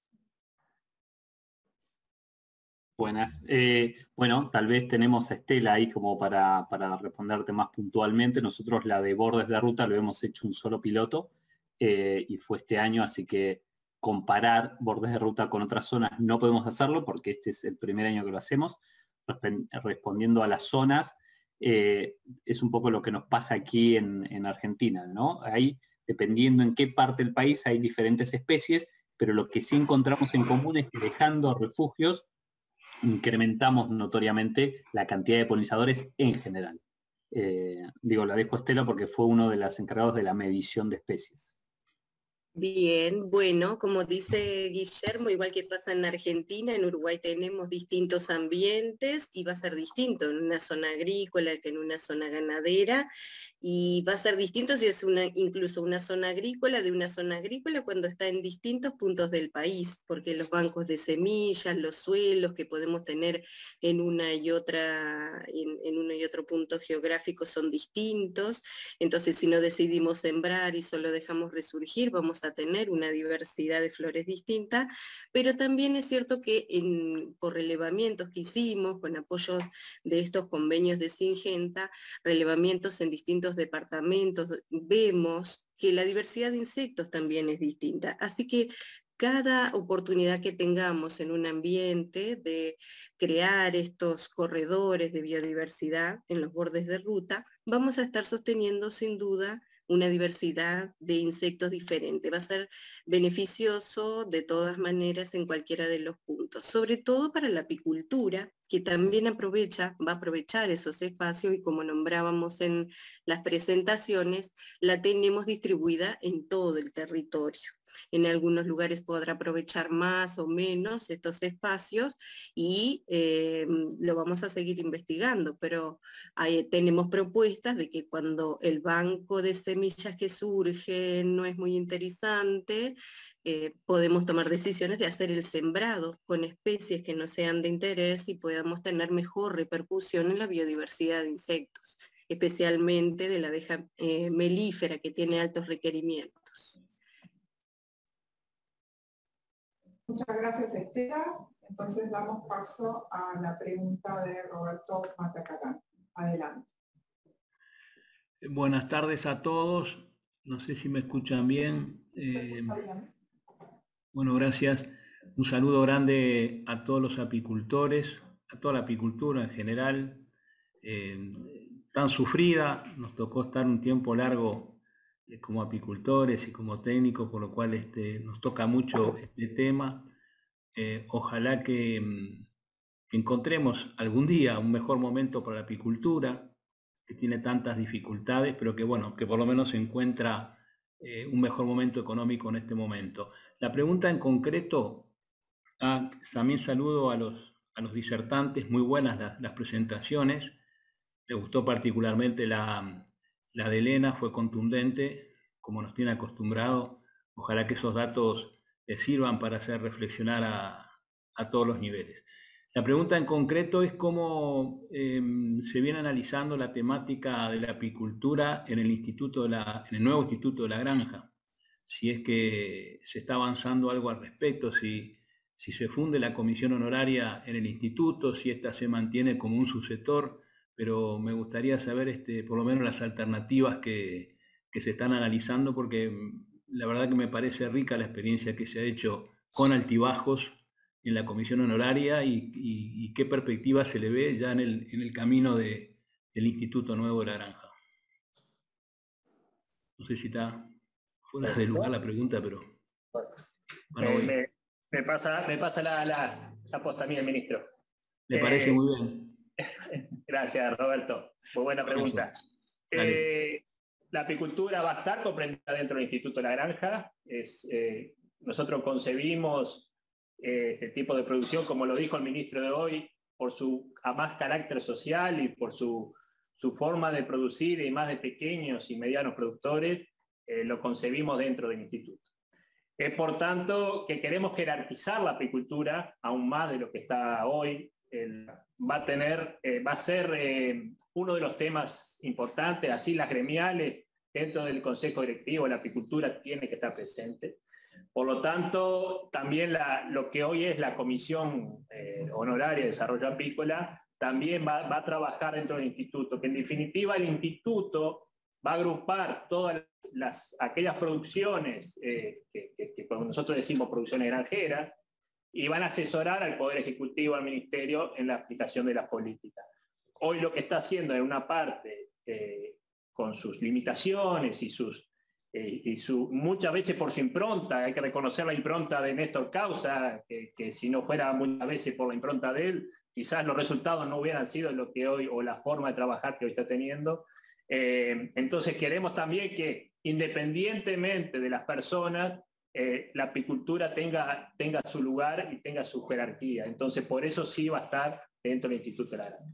Buenas. Eh, bueno, tal vez tenemos a Estela ahí como para, para responderte más puntualmente. Nosotros la de bordes de ruta lo hemos hecho un solo piloto eh, y fue este año, así que comparar bordes de ruta con otras zonas no podemos hacerlo porque este es el primer año que lo hacemos. Respondiendo a las zonas, Eh, es un poco lo que nos pasa aquí en, en Argentina, ¿no? Ahí, dependiendo en qué parte del país, hay diferentes especies, pero lo que sí encontramos en común es que dejando refugios, incrementamos notoriamente la cantidad de polinizadores en general. Eh, digo, la dejo a Estela porque fue uno de los encargados de la medición de especies. Bien, bueno, como dice Guillermo, igual que pasa en Argentina, en Uruguay tenemos distintos ambientes y va a ser distinto en una zona agrícola que en una zona ganadera, y va a ser distinto si es una, incluso una zona agrícola de una zona agrícola cuando está en distintos puntos del país, porque los bancos de semillas, los suelos que podemos tener en una y otra, en, en uno y otro punto geográfico son distintos. Entonces, si no decidimos sembrar y solo dejamos resurgir, vamos a a tener una diversidad de flores distinta, pero también es cierto que en, por relevamientos que hicimos con apoyo de estos convenios de Syngenta, relevamientos en distintos departamentos, vemos que la diversidad de insectos también es distinta. Así que cada oportunidad que tengamos en un ambiente de crear estos corredores de biodiversidad en los bordes de ruta, vamos a estar sosteniendo sin duda una diversidad de insectos diferente. Va a ser beneficioso de todas maneras en cualquiera de los puntos, sobre todo para la apicultura, que también aprovecha, va a aprovechar esos espacios y como nombrábamos en las presentaciones, la tenemos distribuida en todo el territorio. En algunos lugares podrá aprovechar más o menos estos espacios y eh, lo vamos a seguir investigando, pero hay, tenemos propuestas de que cuando el banco de semillas que surge no es muy interesante, eh, podemos tomar decisiones de hacer el sembrado con especies que no sean de interés y podamos tener mejor repercusión en la biodiversidad de insectos, especialmente de la abeja eh, melífera que tiene altos requerimientos. Muchas gracias, Estela. Entonces damos paso a la pregunta de Roberto Matacatán. Adelante. Buenas tardes a todos. No sé si me escuchan bien. Eh, bueno, gracias. Un saludo grande a todos los apicultores, a toda la apicultura en general. Eh, tan sufrida, nos tocó estar un tiempo largo eh, como apicultores y como técnicos, por lo cual este, nos toca mucho este tema. Eh, ojalá que, que encontremos algún día un mejor momento para la apicultura, que tiene tantas dificultades, pero que bueno, que por lo menos se encuentra eh, un mejor momento económico en este momento. La pregunta en concreto, ah, también saludo a los, a los disertantes, muy buenas las, las presentaciones, me gustó particularmente la, la de Elena, fue contundente, como nos tiene acostumbrado, ojalá que esos datos les sirvan para hacer reflexionar a, a todos los niveles. La pregunta en concreto es cómo eh, se viene analizando la temática de la apicultura en el, instituto de la, en el nuevo Instituto de la Granja. Si es que se está avanzando algo al respecto, si, si se funde la comisión honoraria en el instituto, si esta se mantiene como un subsector, pero me gustaría saber este, por lo menos las alternativas que, que se están analizando, porque la verdad que me parece rica la experiencia que se ha hecho con altibajos en la comisión honoraria y, y, y qué perspectiva se le ve ya en el, en el camino de, del Instituto Nuevo de la Granja. No sé si está fuera de lugar la pregunta, pero... Bueno, me, me, me pasa, me pasa la, la, la posta a mí, el ministro. Me eh, parece muy bien. Gracias, Roberto. Muy buena pregunta. Eh, la apicultura va a estar comprendida dentro del Instituto de la Granja. Es, eh, nosotros concebimos este tipo de producción, como lo dijo el ministro de hoy, por su a más carácter social y por su, su forma de producir y más de pequeños y medianos productores, eh, lo concebimos dentro del instituto. Es por tanto que queremos jerarquizar la apicultura aún más de lo que está hoy. El, va a tener, eh, va a ser eh, uno de los temas importantes, así las gremiales dentro del consejo directivo, la apicultura tiene que estar presente. Por lo tanto, también la, lo que hoy es la Comisión eh, Honoraria de Desarrollo Apícola también va, va a trabajar dentro del instituto, que en definitiva el instituto va a agrupar todas las, aquellas producciones eh, que, que, que nosotros decimos producciones granjeras y van a asesorar al Poder Ejecutivo, al Ministerio en la aplicación de las políticas. Hoy lo que está haciendo en una parte, eh, con sus limitaciones y sus... y su, muchas veces por su impronta, hay que reconocer la impronta de Néstor Causa, que, que si no fuera muchas veces por la impronta de él, quizás los resultados no hubieran sido lo que hoy, o la forma de trabajar que hoy está teniendo. Eh, entonces queremos también que, independientemente de las personas, eh, la apicultura tenga, tenga su lugar y tenga su jerarquía. Entonces por eso sí va a estar dentro del Instituto de la Granja.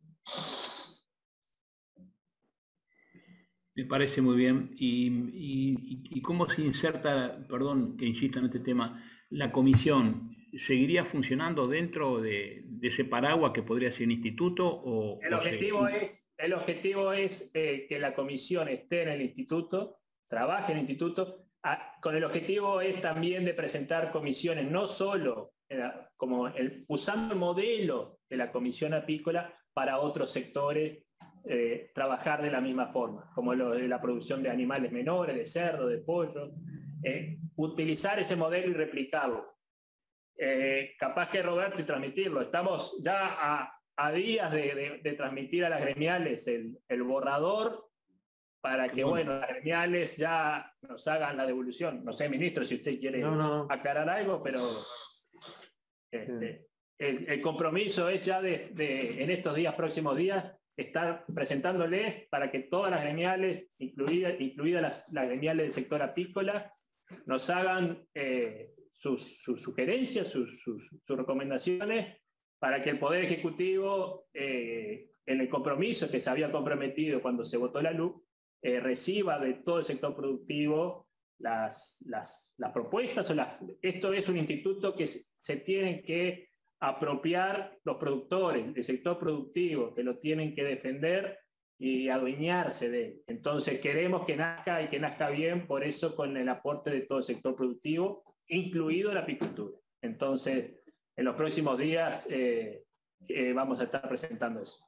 Me parece muy bien. Y, y, y cómo se inserta, perdón que insista en este tema, la comisión, ¿seguiría funcionando dentro de, de ese paraguas que podría ser un instituto? O, el, objetivo o se... es, el objetivo es eh, que la comisión esté en el instituto, trabaje en el instituto, a, con el objetivo es también de presentar comisiones, no solo eh, como el, usando el modelo de la comisión apícola para otros sectores. Eh, trabajar de la misma forma, como lo de la producción de animales menores, de cerdo, de pollo, eh, utilizar ese modelo y replicarlo. Eh, capaz que Roberto y transmitirlo. Estamos ya a, a días de, de, de transmitir a las gremiales el, el borrador para que, bueno, bueno, las gremiales ya nos hagan la devolución. No sé, ministro, si usted quiere no, no. aclarar algo, pero este, el, el compromiso es ya de, de, en estos días, próximos días, estar presentándoles para que todas las gremiales, incluidas incluida las, las gremiales del sector apícola, nos hagan eh, sus, sus sugerencias, sus, sus, sus recomendaciones, para que el Poder Ejecutivo, eh, en el compromiso que se había comprometido cuando se votó la L U C, eh, reciba de todo el sector productivo las, las, las propuestas. O las, esto es un instituto que se, se tienen que apropiar los productores, el sector productivo, que lo tienen que defender y adueñarse de él. Entonces queremos que nazca y que nazca bien, por eso con el aporte de todo el sector productivo, incluido la apicultura. Entonces, en los próximos días eh, eh, vamos a estar presentando eso.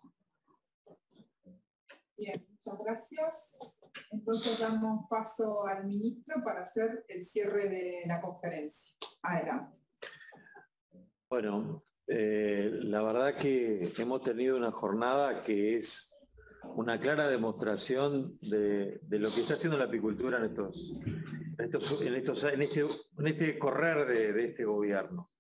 Bien, muchas gracias. Entonces damos paso al ministro para hacer el cierre de la conferencia. Adelante. Bueno, eh, la verdad que hemos tenido una jornada que es una clara demostración de, de lo que está haciendo la apicultura en estos, en estos, en estos, en este, en este correr de, de este gobierno.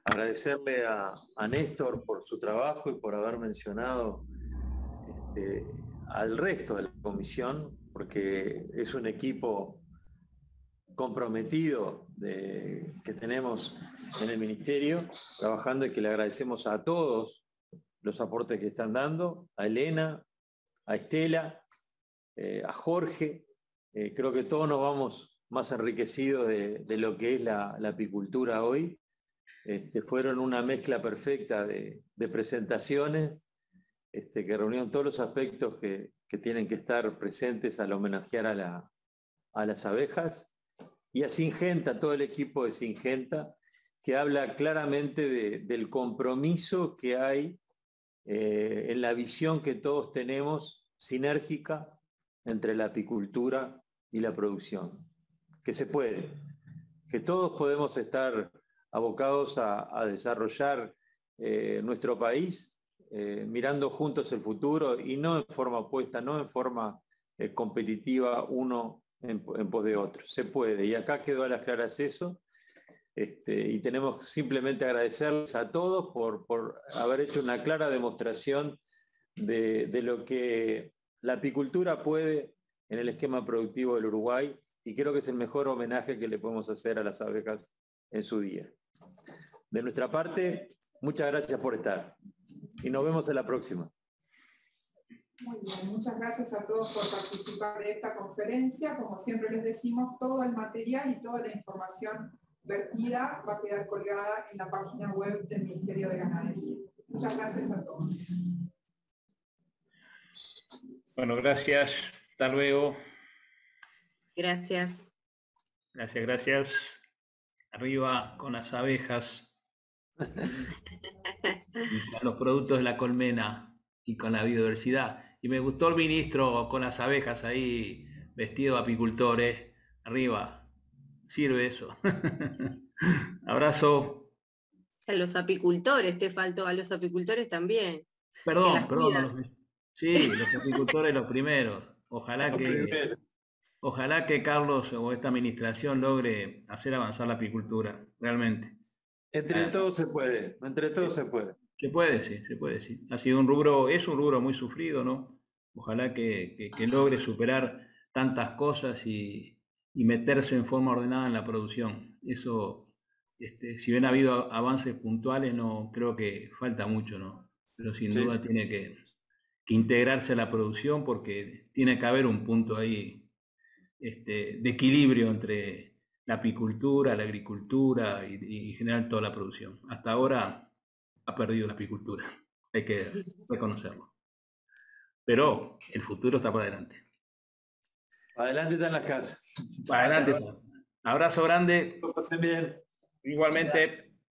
agradecerle a, a Néstor por su trabajo y por haber mencionado este, al resto de la comisión, porque es un equipo comprometido de, que tenemos en el Ministerio, trabajando, y que le agradecemos a todos los aportes que están dando, a Elena, a Estela, eh, a Jorge. Eh, creo que todos nos vamos más enriquecidos de, de lo que es la, la apicultura hoy. Este, fueron una mezcla perfecta de, de presentaciones este, que reunieron todos los aspectos que, que tienen que estar presentes al homenajear a, la, a las abejas, y a Syngenta, todo el equipo de Syngenta, que habla claramente de, del compromiso que hay eh, en la visión que todos tenemos sinérgica entre la apicultura y la producción. Que se puede, que todos podemos estar abocados a, a desarrollar eh, nuestro país, eh, mirando juntos el futuro y no en forma opuesta, no en forma eh, competitiva uno en, en pos de otro. Se puede, y acá quedó a las claras eso, este, y tenemos simplemente agradecerles a todos por, por haber hecho una clara demostración de, de lo que la apicultura puede en el esquema productivo del Uruguay, y creo que es el mejor homenaje que le podemos hacer a las abejas en su día. De nuestra parte, muchas gracias por estar y nos vemos en la próxima. Muy bien, muchas gracias a todos por participar de esta conferencia. Como siempre les decimos, todo el material y toda la información vertida va a quedar colgada en la página web del Ministerio de Ganadería. Muchas gracias a todos. Bueno, gracias. Hasta luego. Gracias. Gracias, gracias. Arriba con las abejas y con los productos de la colmena y con la biodiversidad. Y me gustó el ministro con las abejas ahí, vestido de apicultores. Arriba, sirve eso. Abrazo. A los apicultores, te faltó, a los apicultores también. Perdón, perdón. Los, sí, los apicultores los primeros. Ojalá que... Ojalá que Carlos o esta administración logre hacer avanzar la apicultura, realmente. Entre ah, todos se puede, entre todos se puede. Se puede, sí, se puede, sí. Ha sido un rubro, es un rubro muy sufrido, ¿no? Ojalá que, que, que logre superar tantas cosas y, y meterse en forma ordenada en la producción. Eso, este, si bien ha habido avances puntuales, no creo que falta mucho, ¿no? Pero sin sí, duda sí. tiene que, que integrarse a la producción, porque tiene que haber un punto ahí Este, de equilibrio entre la apicultura, la agricultura y, y en general toda la producción. Hasta ahora ha perdido la apicultura, hay que reconocerlo. Pero el futuro está para adelante. Adelante están las casas. Para adelante está. Abrazo grande. Que pasen bien. Igualmente.